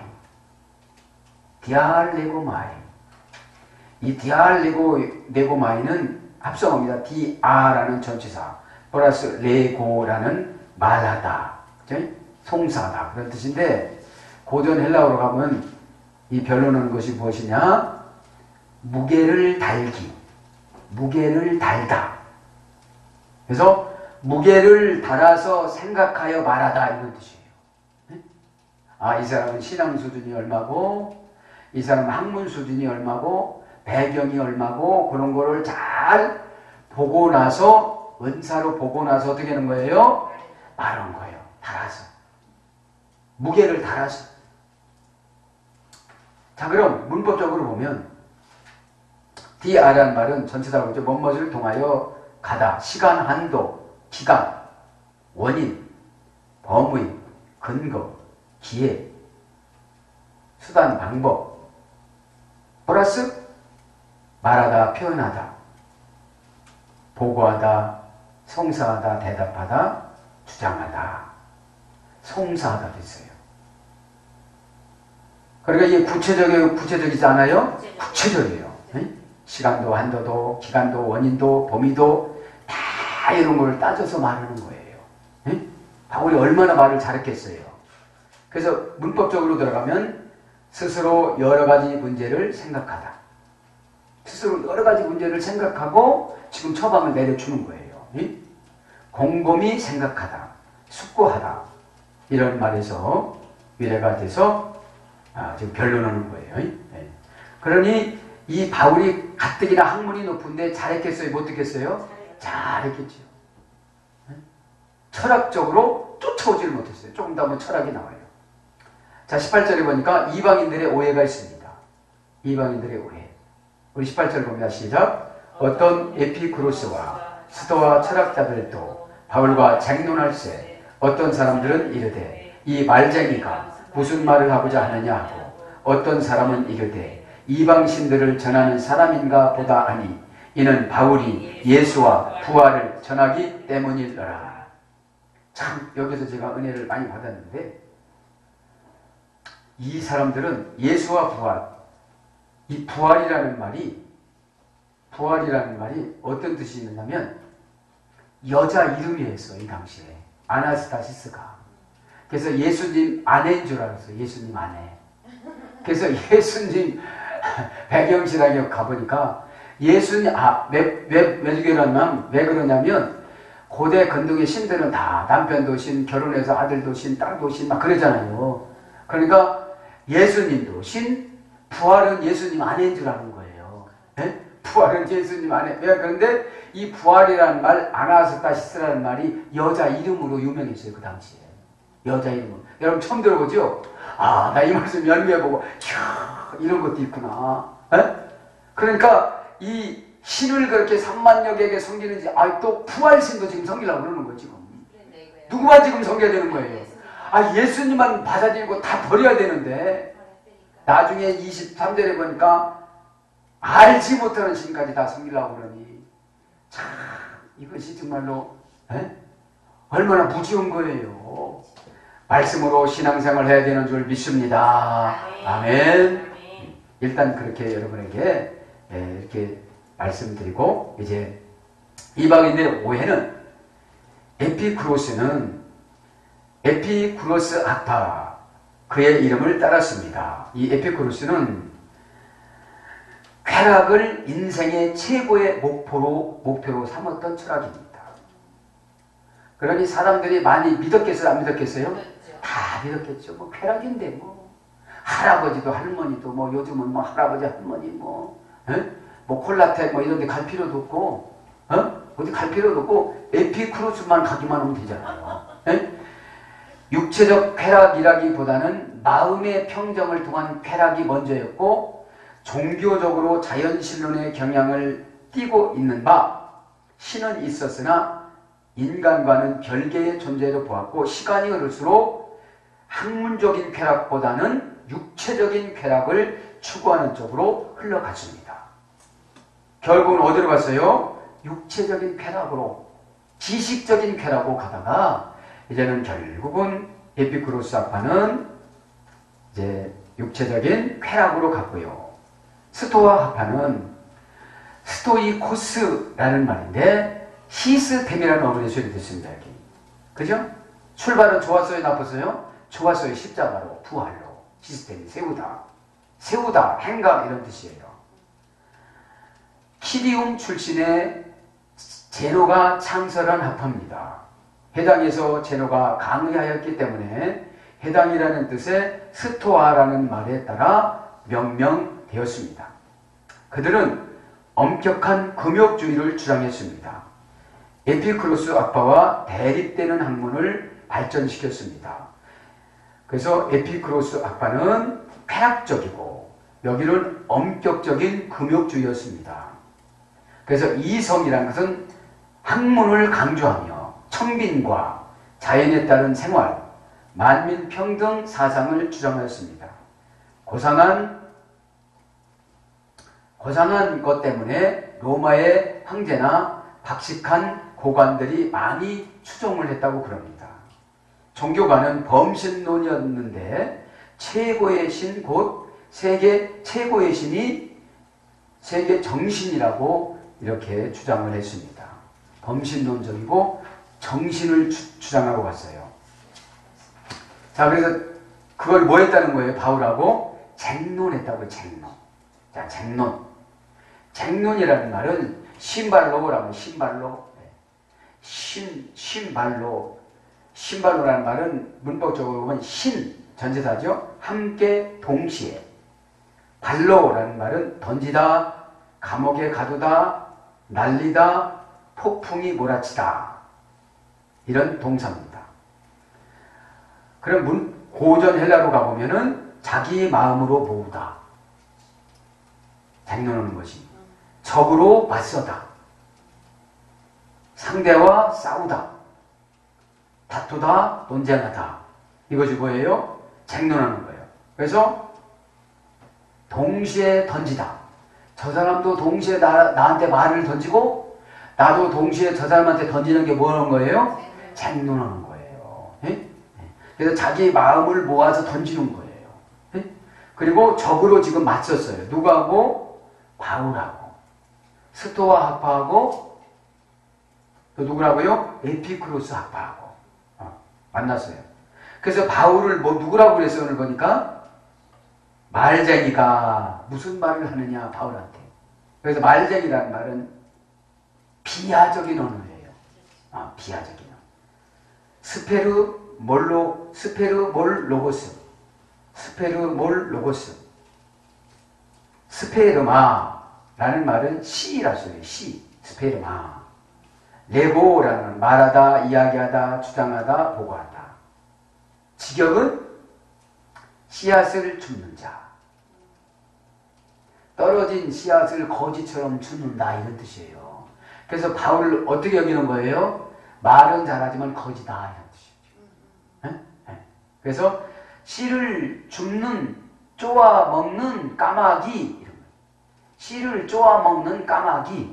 B: 디알레고마이. 이 디알레고마이는 합성어입니다. 디아라는 전치사 플러스 레고라는 말하다, 그죠? 송사하다 그런 뜻인데, 고전 헬라어로 가면 이 변론하는 것이 무엇이냐? 무게를 달기, 무게를 달다. 그래서 무게를 달아서 생각하여 말하다 이런 뜻이에요. 아, 이 사람은 신앙 수준이 얼마고, 이 사람은 학문 수준이 얼마고, 배경이 얼마고, 그런 거를 잘 보고 나서, 은사로 보고 나서 어떻게 하는 거예요? 말한 거예요. 달아서. 무게를 달아서. 자, 그럼 문법적으로 보면 디아라는 말은 전체 다 그렇죠. 뭐뭐를 통하여 가다, 시간, 한도, 기간, 원인, 범위, 근거, 기회, 수단, 방법, 플러스 말하다, 표현하다, 보고하다, 송사하다, 대답하다, 주장하다, 송사하다도 있어요. 그러니까 이게 구체적이고 구체적이지 않아요? 구체적이에요. 네? 시간도, 한도도, 기간도, 원인도, 범위도 다 이런 걸 따져서 말하는 거예요. 네? 바울이 얼마나 말을 잘했겠어요. 그래서 문법적으로 들어가면 스스로 여러 가지 문제를 생각하다. 스스로 여러 가지 문제를 생각하고 지금 처방을 내려주는 거예요. 네? 곰곰이 생각하다, 숙고하다 이런 말에서 위례가 돼서 아, 지금 결론하는 거예요. 네. 그러니 이 바울이 가뜩이나 학문이 높은데 잘했겠어요? 못했겠어요? 잘했겠죠. 네? 철학적으로 쫓아오지를 못했어요. 조금 더 하면 철학이 나와요. 자, 십팔 절에 보니까 이방인들의 오해가 있습니다. 이방인들의 오해. 우리 십팔 절 봅니다. 시작. 어떤 에피쿠로스와 스토아 철학자들도 바울과 쟁론할세 어떤 사람들은 이르되 이 말쟁이가 무슨 말을 하고자 하느냐 하고 어떤 사람은 이르되 이방신들을 전하는 사람인가 보다 하니 이는 바울이 예수와 부활을 전하기 때문이더라. 참 여기서 제가 은혜를 많이 받았는데 이 사람들은 예수와 부활, 이 부활이라는 말이 부활이라는 말이 어떤 뜻이 있느냐면 여자 이름이었어. 이 당시에 아나스타시스가. 그래서 예수님 아내인 줄 알았어요. 예수님 아내. 그래서 예수님 배경실하게 가보니까 예수님 아왜 왜 왜 그러냐면 왜 그러냐면 고대 근동의 신들은 다 남편도 신, 결혼해서 아들도 신, 딸도 신 막 그러잖아요. 그러니까 예수님도 신, 부활은 예수님 아내인 줄 아는 거예요. 네? 부활은 예수님 아내. 왜 그런데 이 부활이라는 말, 아나스타시스라는 말이 여자 이름으로 유명했어요. 그 당시에. 여자 이름으로. 여러분 처음 들어보죠? 아, 나 이 말씀 연구해보고 이야, 이런 것도 있구나. 에? 그러니까 이 신을 그렇게 삼만여 개에게 섬기는지 아, 또 부활신도 지금 섬기려고 그러는 거예요. 지금. 누구만 지금 섬겨야 되는 거예요. 아, 예수님만 받아들이고 다 버려야 되는데 나중에 이십삼 절에 보니까 알지 못하는 신까지 다 섬기려고 그러니 참 이것이 정말로 에? 얼마나 무지운 거예요. 말씀으로 신앙생활 해야 되는 줄 믿습니다. 아멘. 일단 그렇게 여러분에게 이렇게 말씀드리고 이제 이방인들의 오해는 에피쿠로스는 에피쿠로스 아파 그의 이름을 따랐습니다. 이 에피쿠로스는 쾌락을 인생의 최고의 목표로 목표로 삼았던 철학입니다. 그러니 사람들이 많이 믿었겠어요? 안 믿었겠어요? 다 믿었겠죠. 뭐 쾌락인데 뭐 할아버지도 할머니도 뭐 요즘은 뭐 할아버지 할머니 뭐, 에? 뭐 콜라텍 뭐 이런 데 갈 필요도 없고 어? 어디 갈 필요도 없고 에피쿠로스만 가기만 하면 되잖아요. 에? 육체적 쾌락이라기보다는 마음의 평정을 통한 쾌락이 먼저였고 종교적으로 자연신론의 경향을 띠고 있는 바 신은 있었으나 인간과는 별개의 존재로 보았고 시간이 흐를수록 학문적인 쾌락보다는 육체적인 쾌락을 추구하는 쪽으로 흘러갔습니다. 결국은 어디로 갔어요? 육체적인 쾌락으로 지식적인 쾌락으로 가다가 이제는 결국은 에피쿠로스 학파는 이제 육체적인 쾌락으로 갔고요. 스토아 학파는 스토이코스라는 말인데 시스템이라는 어근의 소리를 듣습니다. 여기. 그죠? 출발은 좋았어요? 나빴어요? 좋았어요. 십자가로, 부활로. 시스템이 세우다. 세우다, 행각 이런 뜻이에요. 키디움 출신의 제노가 창설한 학파입니다. 해당에서 제노가 강의하였기 때문에 해당이라는 뜻의 스토아라는 말에 따라 명명되었습니다. 그들은 엄격한 금욕주의를 주장했습니다. 에피쿠로스 학파와 대립되는 학문을 발전시켰습니다. 그래서 에피쿠로스 학파는 쾌락적이고 여기는 엄격적인 금욕주의였습니다. 그래서 이성이라는 것은 학문을 강조하며 청빈과 자연에 따른 생활, 만민평등 사상을 주장하였습니다. 고상한, 고상한 것 때문에 로마의 황제나 박식한 고관들이 많이 추종을 했다고 그럽니다. 종교가는 범신론이었는데 최고의 신, 곧 세계 최고의 신이 세계 정신이라고 이렇게 주장을 했습니다. 범신론적이고 정신을 주, 주장하고 갔어요. 자, 그래서 그걸 뭐 했다는 거예요? 바울하고 쟁론했다고요. 쟁론. 자, 쟁론. 쟁론이라는 말은 신발로라고, 신발로. 신, 신발로. 신발로라는 말은 문법적으로 보면 신, 전치사죠. 함께 동시에. 발로라는 말은 던지다, 감옥에 가두다, 날리다, 폭풍이 몰아치다. 이런 동사입니다. 그럼 문, 고전 헬라로 가보면은 자기 마음으로 모으다. 쟁론하는 것이. 적으로 맞서다. 상대와 싸우다. 다투다, 논쟁하다. 이것이 뭐예요? 쟁론하는 거예요. 그래서 동시에 던지다. 저 사람도 동시에 나, 나한테 말을 던지고 나도 동시에 저 사람한테 던지는 게 뭐라는 거예요? 쟁론하는 거예요. 예? 그래서 자기 마음을 모아서 던지는 거예요. 예? 그리고 적으로 지금 맞섰어요. 누구하고? 바울하고. 스토아 학파하고 또 누구라고요? 에피쿠로스 학파하고 어, 만났어요. 그래서 바울을 뭐 누구라고 그랬어요? 오늘 보니까 말쟁이가 무슨 말을 하느냐 바울한테. 그래서 말쟁이라는 말은 비하적인 언어예요. 아, 비하적인 언어. 스페르 몰로 스페르 몰 로고스 스페르 몰 로고스 스페르마라는 말은 시라 소리예요. 시 스페르마. 레고라는 말하다, 이야기하다, 주장하다, 보고하다. 직역은 씨앗을 줍는 자. 떨어진 씨앗을 거지처럼 줍는다 이런 뜻이에요. 그래서 바울을 어떻게 여기는 거예요? 말은 잘하지만 거지다 이런 뜻이죠. 네? 네. 그래서 씨를 줍는, 쪼아 먹는 까마귀 이런 거예요. 씨를 쪼아 먹는 까마귀.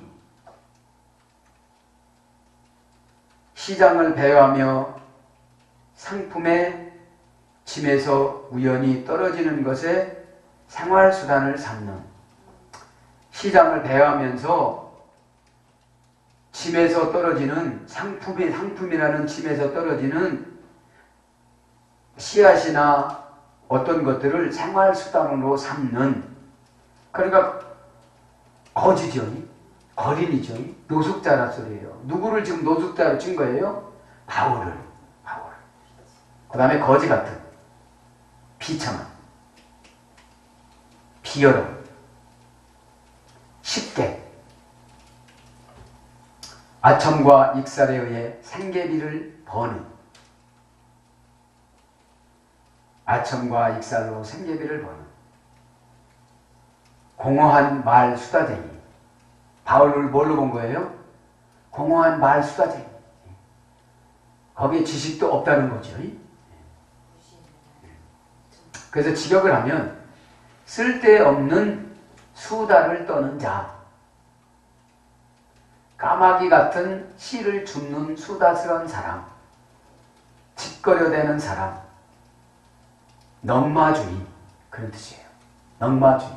B: 시장을 배회하며 상품의 짐에서 우연히 떨어지는 것에 생활수단을 삼는, 시장을 배회하면서 짐에서 떨어지는 상품이, 상품이라는 짐에서 떨어지는 씨앗이나 어떤 것들을 생활수단으로 삼는, 그러니까 거지죠. 거린이죠. 노숙자라 소리예요. 누구를 지금 노숙자로 친 거예요? 바울을. 바울을. 그 다음에 거지 같은, 비참한, 비열한, 쉽게, 아첨과 익살에 의해 생계비를 버는, 아첨과 익살로 생계비를 버는, 공허한 말 수다쟁이. 바울을 뭘로 본 거예요? 공허한 말 수다쟁이. 거기에 지식도 없다는 거죠. 그래서 직역을 하면 쓸데없는 수다를 떠는 자, 까마귀 같은 씨를 줍는 수다스러운 사람, 짓거려대는 사람, 넉마주의 그런 뜻이에요. 넉마주의.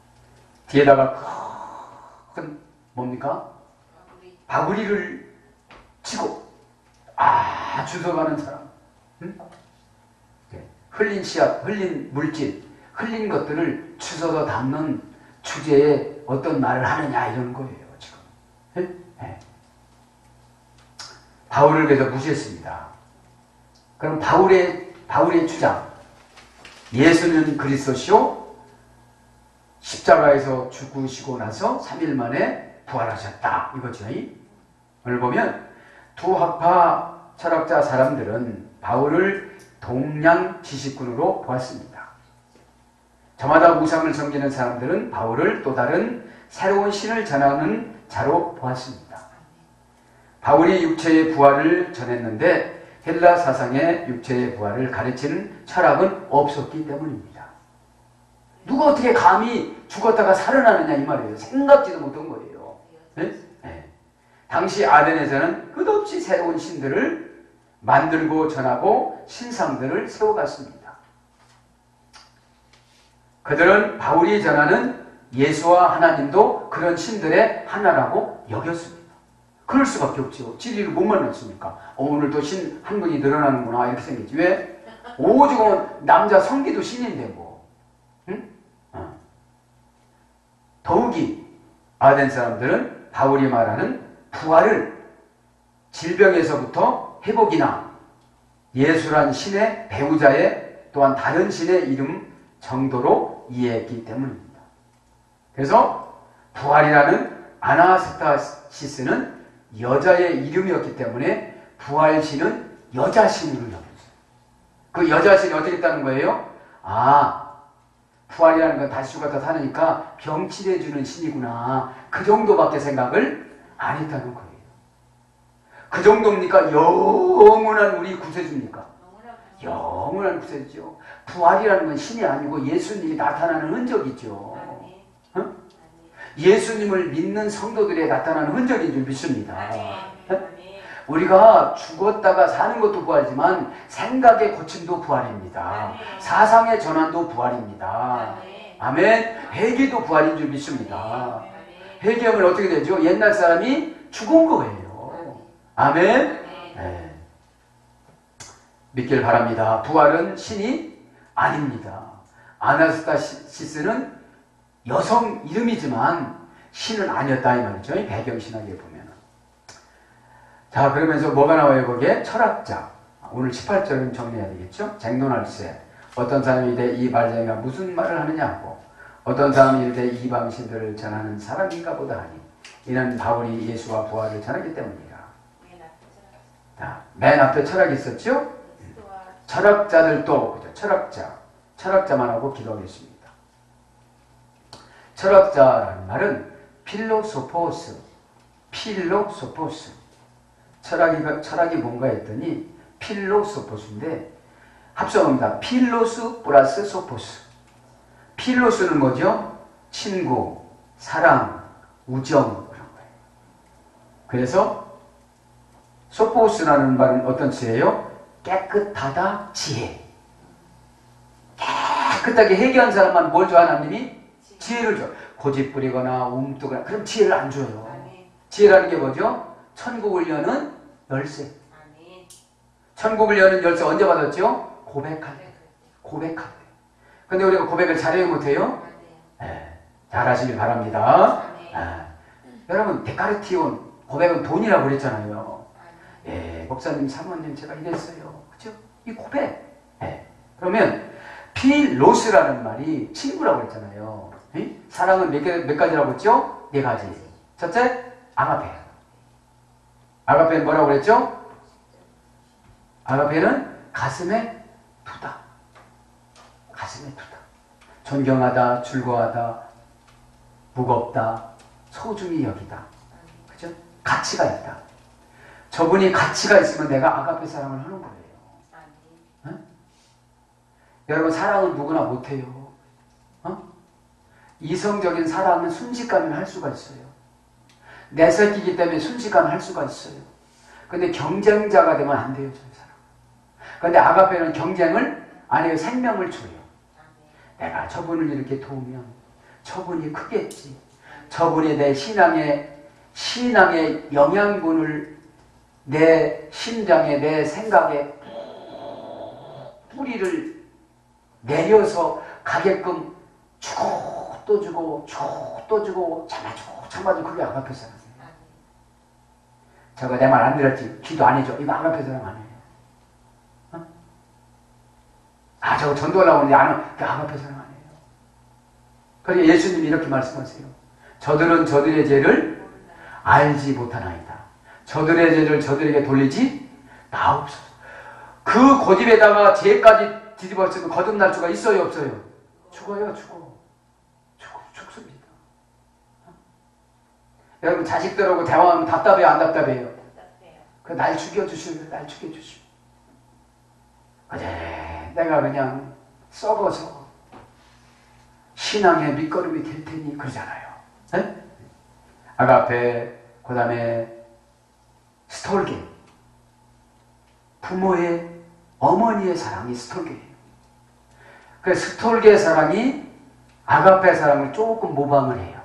B: 뒤에다가 큰 뭡니까? 바구리를 치고 아 주워가는 사람. 응? 흘린 씨앗, 흘린 물질, 흘린 것들을 주워서 담는 주제에 어떤 말을 하느냐 이런 거예요 지금. 네? 네. 바울을 그래서 무시했습니다. 그럼 바울의 바울의 주장, 예수는 그리스도시요 십자가에서 죽으시고 나서 삼 일 만에 부활하셨다 이거죠. 오늘 보면 두 학파 철학자 사람들은 바울을 동양 지식군으로 보았습니다. 저마다 우상을 섬기는 사람들은 바울을 또 다른 새로운 신을 전하는 자로 보았습니다. 바울이 육체의 부활을 전했는데 헬라 사상의 육체의 부활을 가르치는 철학은 없었기 때문입니다. 누가 어떻게 감히 죽었다가 살아나느냐 이 말이에요. 생각지도 못한 거예요. 네? 네. 당시 아덴에서는 끝없이 새로운 신들을 만들고 전하고 신상들을 세워갔습니다. 그들은 바울이 전하는 예수와 하나님도 그런 신들의 하나라고 여겼습니다. 그럴 수밖에 없죠. 진리를 못 만났으니까. 어, 오늘 또 신 한 분이 늘어나는구나 이렇게 생겼지. 왜? 오죽은 남자 성기도 신인데 뭐. 응? 어. 더욱이 아덴 사람들은 바울이 말하는 부활을 질병에서부터 회복이나 예수란 신의 배우자의 또한 다른 신의 이름 정도로 이해했기 때문입니다. 그래서 부활이라는 아나스타시스는 여자의 이름이었기 때문에 부활신은 여자신으로 여겼어요. 그 여자신이 어떻게 했다는 거예요? 아, 부활이라는 건 다시 죽었다 사니까 병치료해주는 신이구나. 그 정도밖에 생각을 안 했다는 거예요. 그 정도입니까? 영원한 우리 구세주입니까? 영원한 구세주죠. 부활이라는 건 신이 아니고 예수님이 나타나는 흔적이죠. 어? 예수님을 믿는 성도들에 나타나는 흔적인 줄 믿습니다. 네? 우리가 죽었다가 사는 것도 부활이지만 생각의 고침도 부활입니다. 사상의 전환도 부활입니다. 아멘. 회개도 부활인 줄 믿습니다. 회개하면 어떻게 되죠? 옛날 사람이 죽은 거예요. 아멘. 네. 믿길 바랍니다. 부활은 신이 아닙니다. 아나스타시스는 여성 이름이지만 신은 아니었다 이 말이죠. 배경신학에 보면. 자, 그러면서 뭐가 나와요 거기에? 철학자. 오늘 십팔 절은 정리해야 되겠죠. 쟁론할세. 어떤 사람이 이르되 이 말쟁이가 무슨 말을 하느냐고. 어떤 사람이 이르되 이방신들을 전하는 사람인가 보다 하니 이는 바울이 예수와 부활을 전하기 때문이라. 자, 맨 앞에 철학이 있었죠. 철학자들도 그죠? 철학자. 철학자만 하고 기도하겠습니다. 철학자라는 말은 필로소포스, 필로소포스. 철학이, 철학이 뭔가 했더니 필로소포스인데 합성합니다. 필로스 플러스 소포스. 필로스는 뭐죠? 친구, 사랑, 우정 그런 거예요. 그래서 소포스라는 말은 어떤 지혜예요? 깨끗하다 지혜. 깨끗하게 회개한 사람만 뭘 줘 하나님이? 지혜를 줘. 고집 부리거나 움뜨거나 그럼 지혜를 안 줘요. 지혜라는 게 뭐죠? 천국을 여는 열쇠. 천국을 여는 열쇠 언제 받았죠? 고백할 때. 고백할 때. 근데 우리가 고백을 잘해요 못해요? 네. 잘하시길 바랍니다. 네. 여러분 데카르티온 고백은 돈이라고 그랬잖아요. 예, 목사님 사모님 제가 이랬어요. 그죠? 이 고백. 네. 그러면 필로스라는 말이 친구라고 그랬잖아요. 네? 사랑은 몇, 개, 몇 가지라고 했죠? 네 가지. 첫째, 아가페. 아가페는 뭐라고 그랬죠? 아가페는 가슴에 두다. 가슴에 두다. 존경하다, 즐거워하다, 무겁다, 소중히 여기다. 그죠? 가치가 있다. 저분이 가치가 있으면 내가 아가페 사랑을 하는 거예요. 응? 여러분 사랑은 누구나 못해요. 어? 이성적인 사랑은 순식간에 할 수가 있어요. 내 새끼이기 때문에 순식간에 할 수가 있어요. 근데 경쟁자가 되면 안 돼요. 저 사람. 근데 아가페는 경쟁을 안 해요. 생명을 줘요. 내가 저분을 이렇게 도우면 저분이 크겠지. 저분이 내 신앙의 신앙의 영양분을 내 심장에 내 생각에 뿌리를 내려서 가게끔 주고 또 주고 주고 또 주고 참아주고 참아주고 그게 아가페 사랑이에요. 저거 내 말 안 들었지? 기도 안 해줘. 이거 아가페 사랑 안 해요. 어? 아 저거 전도하려고 하는데 안 해. 그게 아가페 사랑 안 해요. 그러니까 예수님이 이렇게 말씀하세요. 저들은 저들의 죄를 알지 못하나이다. 저들의 죄를 저들에게 돌리지 나옵소서. 그 고집에다가 죄까지 뒤집어쓰면 거듭날 수가 있어요 없어요? 죽어요, 죽어. 죽, 죽습니다. 여러분, 자식들하고 대화하면 답답해요, 안 답답해요? 그 날 죽여주시면 날 죽여주시면. 그래, 내가 그냥 썩어서 신앙의 밑거름이 될 테니 그러잖아요. 네? 아가페, 그 다음에 스톨게. 부모의, 어머니의 사랑이 스톨게예요. 그 스톨게 사랑이 아가페 사랑을 조금 모방을 해요.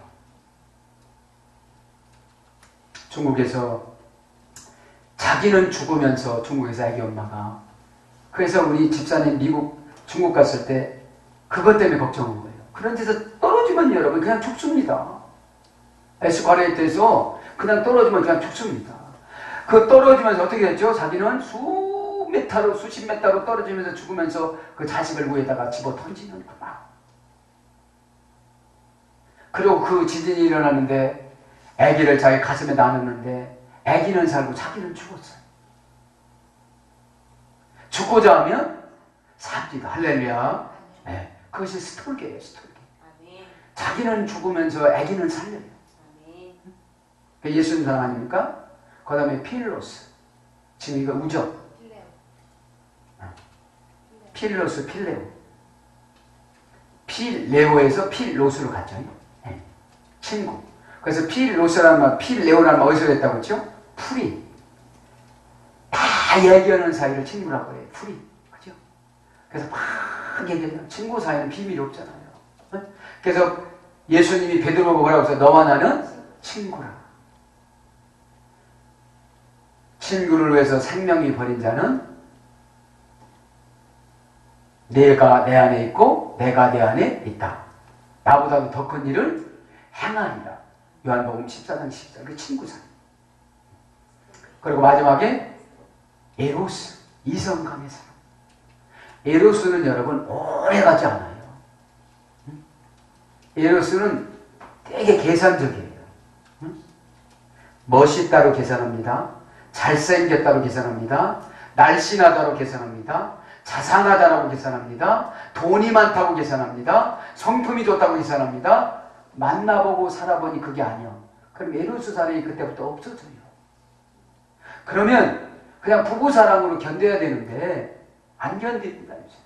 B: 중국에서 자기는 죽으면서, 중국에서 아기 엄마가, 그래서 우리 집사님 미국, 중국 갔을 때 그것 때문에 걱정한 거예요. 그런 데서 떨어지면 여러분 그냥 죽습니다. 에스카레이터에서 그냥 떨어지면 그냥 죽습니다. 그 떨어지면서 어떻게 했죠? 자기는 수 메타로, 수십 메타로 떨어지면서 죽으면서 그 자식을 위에다가 집어 던지는 거다. 그리고 그 지진이 일어나는데 아기를 자기 가슴에 나눴는데 아기는 살고 자기는 죽었어요. 죽고자 하면 삽니다. 할렐루야. 네. 그것이 스톨게예요, 스톨게. 자기는 죽으면서 아기는 살려요. 예수님 사랑 아닙니까? 그 다음에 필로스. 지금 이거 우정. 필로스, 필레오. 필레오에서 필로스로 갔죠. 네. 친구. 그래서 필로스라는 말, 필레오라는 말 어디서 했다고 했죠? 풀이. 다 얘기하는 사이를 친구라고 해요. 풀이. 그죠? 그래서 막 얘기하는 친구 사이는 비밀이 없잖아요. 네? 그래서 예수님이 베드로가 뭐라고 해서 너와 나는 친구라. 친구를 위해서 생명이 버린 자는 내가 내 안에 있고 내가 내 안에 있다. 나보다도 더 큰 일을 행하리라. 요한복음 십사 장 십사 절. 그 친구 사이. 그리고 마지막에 에로스. 이성감의 사람. 에로스는 여러분 오래 가지 않아요. 에로스는 되게 계산적이에요. 멋있다로 계산합니다. 잘생겼다로 계산합니다. 날씬하다로 계산합니다. 자상하다라고 계산합니다. 돈이 많다고 계산합니다. 성품이 좋다고 계산합니다. 만나보고 살아보니 그게 아니야. 그럼 에로스 사랑이 그때부터 없어져요. 그러면 그냥 부부사랑으로 견뎌야 되는데 안 견딥니다. 이제.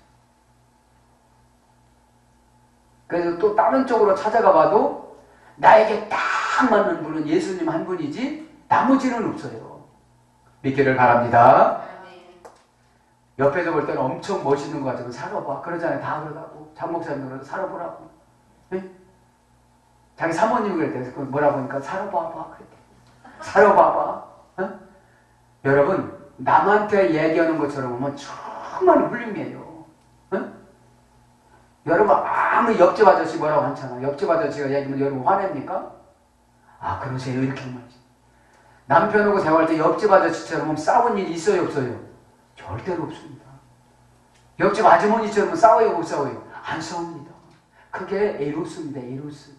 B: 그래서 또 다른 쪽으로 찾아가 봐도 나에게 딱 맞는 분은 예수님 한 분이지 나머지는 없어요. 믿기를 바랍니다. 옆에서 볼 때는 엄청 멋있는 것 같으면 살아봐. 그러잖아요. 다 그러다고. 장 목사님 그러도 살아보라고. 네? 자기 사모님이 그랬대. 뭐라 보니까 살아봐봐. 그랬대. 살아봐봐. 어? 여러분, 남한테 얘기하는 것처럼 보면 정말 훌륭해요. 어? 여러분, 아무 옆집 아저씨 뭐라고 하잖아. 옆집 아저씨가 얘기하면 여러분 화냅니까? 아, 그러세요. 이렇게 말이지. 남편하고 대화할 때 옆집 아저씨처럼 싸운 일이 있어요, 없어요? 절대로 없습니다. 옆집 아주머니처럼 싸워요, 못 싸워요? 안 싸웁니다. 그게 에로스입니다, 에로스.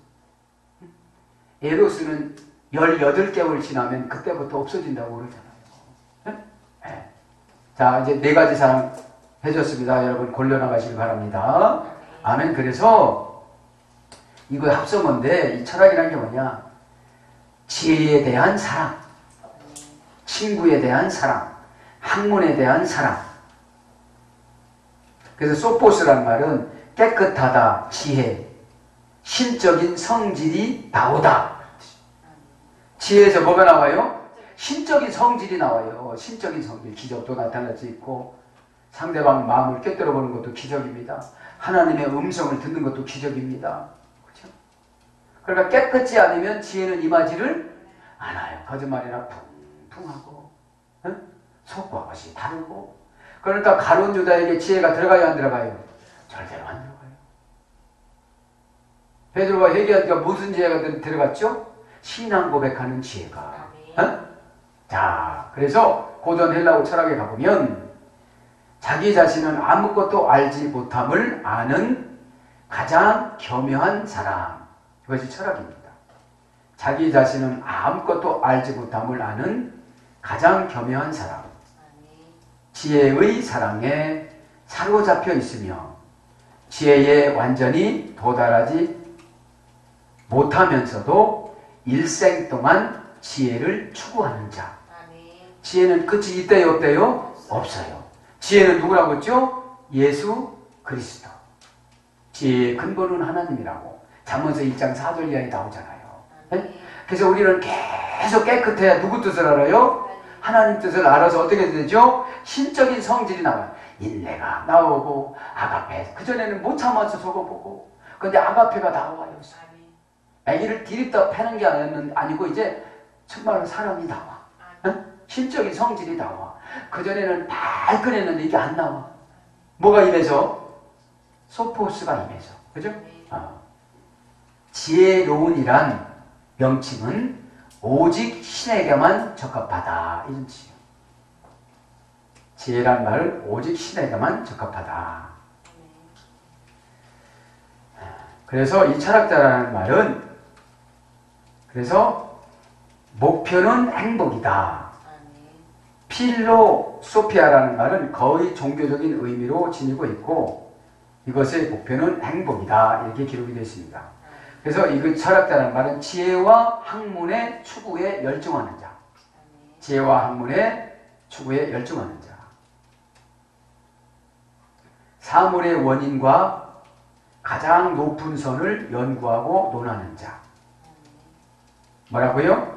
B: 에로스는 열여덟 개월 지나면 그때부터 없어진다고 그러잖아요. 네? 네. 자, 이제 네 가지 사랑 해줬습니다. 여러분, 골려나가시기 바랍니다. 아멘. 그래서 이거 합성어인데, 이 철학이라는 게 뭐냐? 지혜에 대한 사랑, 친구에 대한 사랑, 학문에 대한 사랑. 그래서 소포스라는 말은 깨끗하다, 지혜, 신적인 성질이 나오다. 지혜에서 뭐가 나와요? 신적인 성질이 나와요. 신적인 성질, 기적도 나타날 수 있고 상대방 마음을 꿰뚫어 보는 것도 기적입니다. 하나님의 음성을 듣는 것도 기적입니다. 그렇죠? 그러니까 깨끗지 않으면 지혜는 임하지를 않아요. 거짓말이나 풍풍하고 응? 속과 것이 다르고. 그러니까 가룟 유다에게 지혜가 들어가요, 안 들어가요? 절대로 안 들어가요. 베드로가 회개하니까 무슨 지혜가 들어갔죠? 신앙 고백하는 지혜가. 응? 자, 그래서 고전 헬라어 철학에 가보면 자기 자신은 아무것도 알지 못함을 아는 가장 겸허한 사람. 이것이 철학입니다. 자기 자신은 아무것도 알지 못함을 아는 가장 겸허한 사람. 지혜의 사랑에 사로잡혀 있으며 지혜에 완전히 도달하지 못하면서도 일생 동안 지혜를 추구하는 자. 지혜는 끝이 있대요, 없대요? 없어요. 지혜는 누구라고 했죠? 예수 그리스도. 지혜의 근본은 하나님이라고 잠언서 일 장 사 절 이하에 나오잖아요. 네? 그래서 우리는 계속 깨끗해야 누구 뜻을 알아요? 하나님 뜻을 알아서 어떻게 되죠? 신적인 성질이 나와요. 인내가 나오고 아가페. 그전에는 못 참아서 속아보고 근데 아가페가 나와요. 애기를 디립다 패는 게 아니고 이제 정말로 사람이 나와. 응? 신적인 성질이 나와. 그전에는 발끈했는데 이게 안 나와. 뭐가 임해서? 소포스가 임해서. 그죠? 어. 지혜로운이란 명칭은 오직 신에게만 적합하다. 이런 뜻이에요. 지혜란 말은 오직 신에게만 적합하다. 그래서 이 철학자라는 말은 그래서 목표는 행복이다. 필로소피아라는 말은 거의 종교적인 의미로 지니고 있고 이것의 목표는 행복이다. 이렇게 기록이 되어 있습니다. 그래서 이 철학자라는 말은 지혜와 학문의 추구에 열중하는 자. 지혜와 학문의 추구에 열중하는 자. 사물의 원인과 가장 높은 선을 연구하고 논하는 자. 뭐라고요?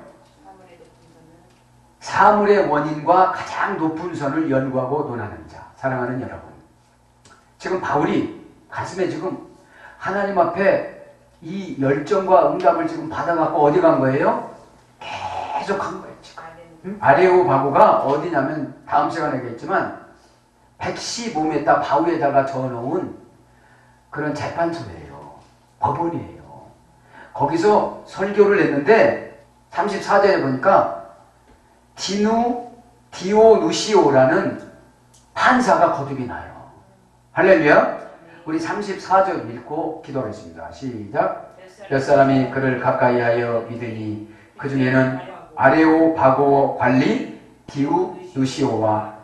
B: 사물의 원인과 가장 높은 선을 연구하고 논하는 자. 사랑하는 여러분, 지금 바울이 가슴에 지금 하나님 앞에 이 열정과 응답을 지금 받아갖고 어디 간 거예요? 계속 간 거예요 지금. 응? 아레오바고가 어디냐면 다음 시간에 얘기했지만 백십오 미터 바위에다가 저어놓은 그런 재판소예요. 법원이에요. 거기서 설교를 했는데 삼십사 절에 보니까 디누 디오누시오라는 판사가 거듭이 나요. 할렐루야. 우리 삼십사 절 읽고 기도하겠습니다. 시작. 몇 사람이 그를 가까이하여 믿으니 그 중에는 아레오바고 관리 디오누시오와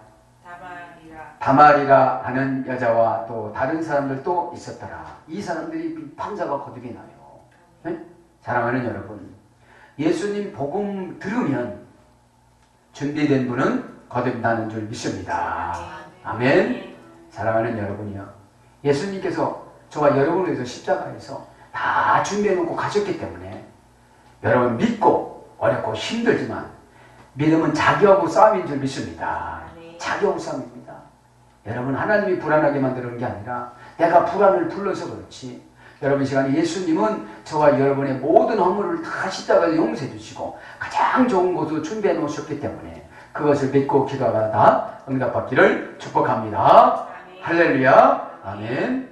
B: 다말이라 하는 여자와 또 다른 사람들도 있었더라. 이 사람들이 판사가 거듭이 나요. 네? 사랑하는 여러분, 예수님 복음 들으면 준비된 분은 거듭나는 줄 믿습니다. 아멘. 사랑하는 여러분이요, 예수님께서 저와 여러분을 위해서 십자가에서 다 준비해놓고 가셨기 때문에 여러분 믿고 어렵고 힘들지만 믿음은 자기하고 싸움인 줄 믿습니다. 자기하고 싸움입니다. 여러분, 하나님이 불안하게 만드는 게 아니라 내가 불안을 불러서 그렇지. 여러분, 이 시간에 예수님은 저와 여러분의 모든 허물을 다 십자가에서 용서해 주시고 가장 좋은 곳으로 준비해 놓으셨기 때문에 그것을 믿고 기도하다 응답받기를 축복합니다. 할렐루야. 아멘.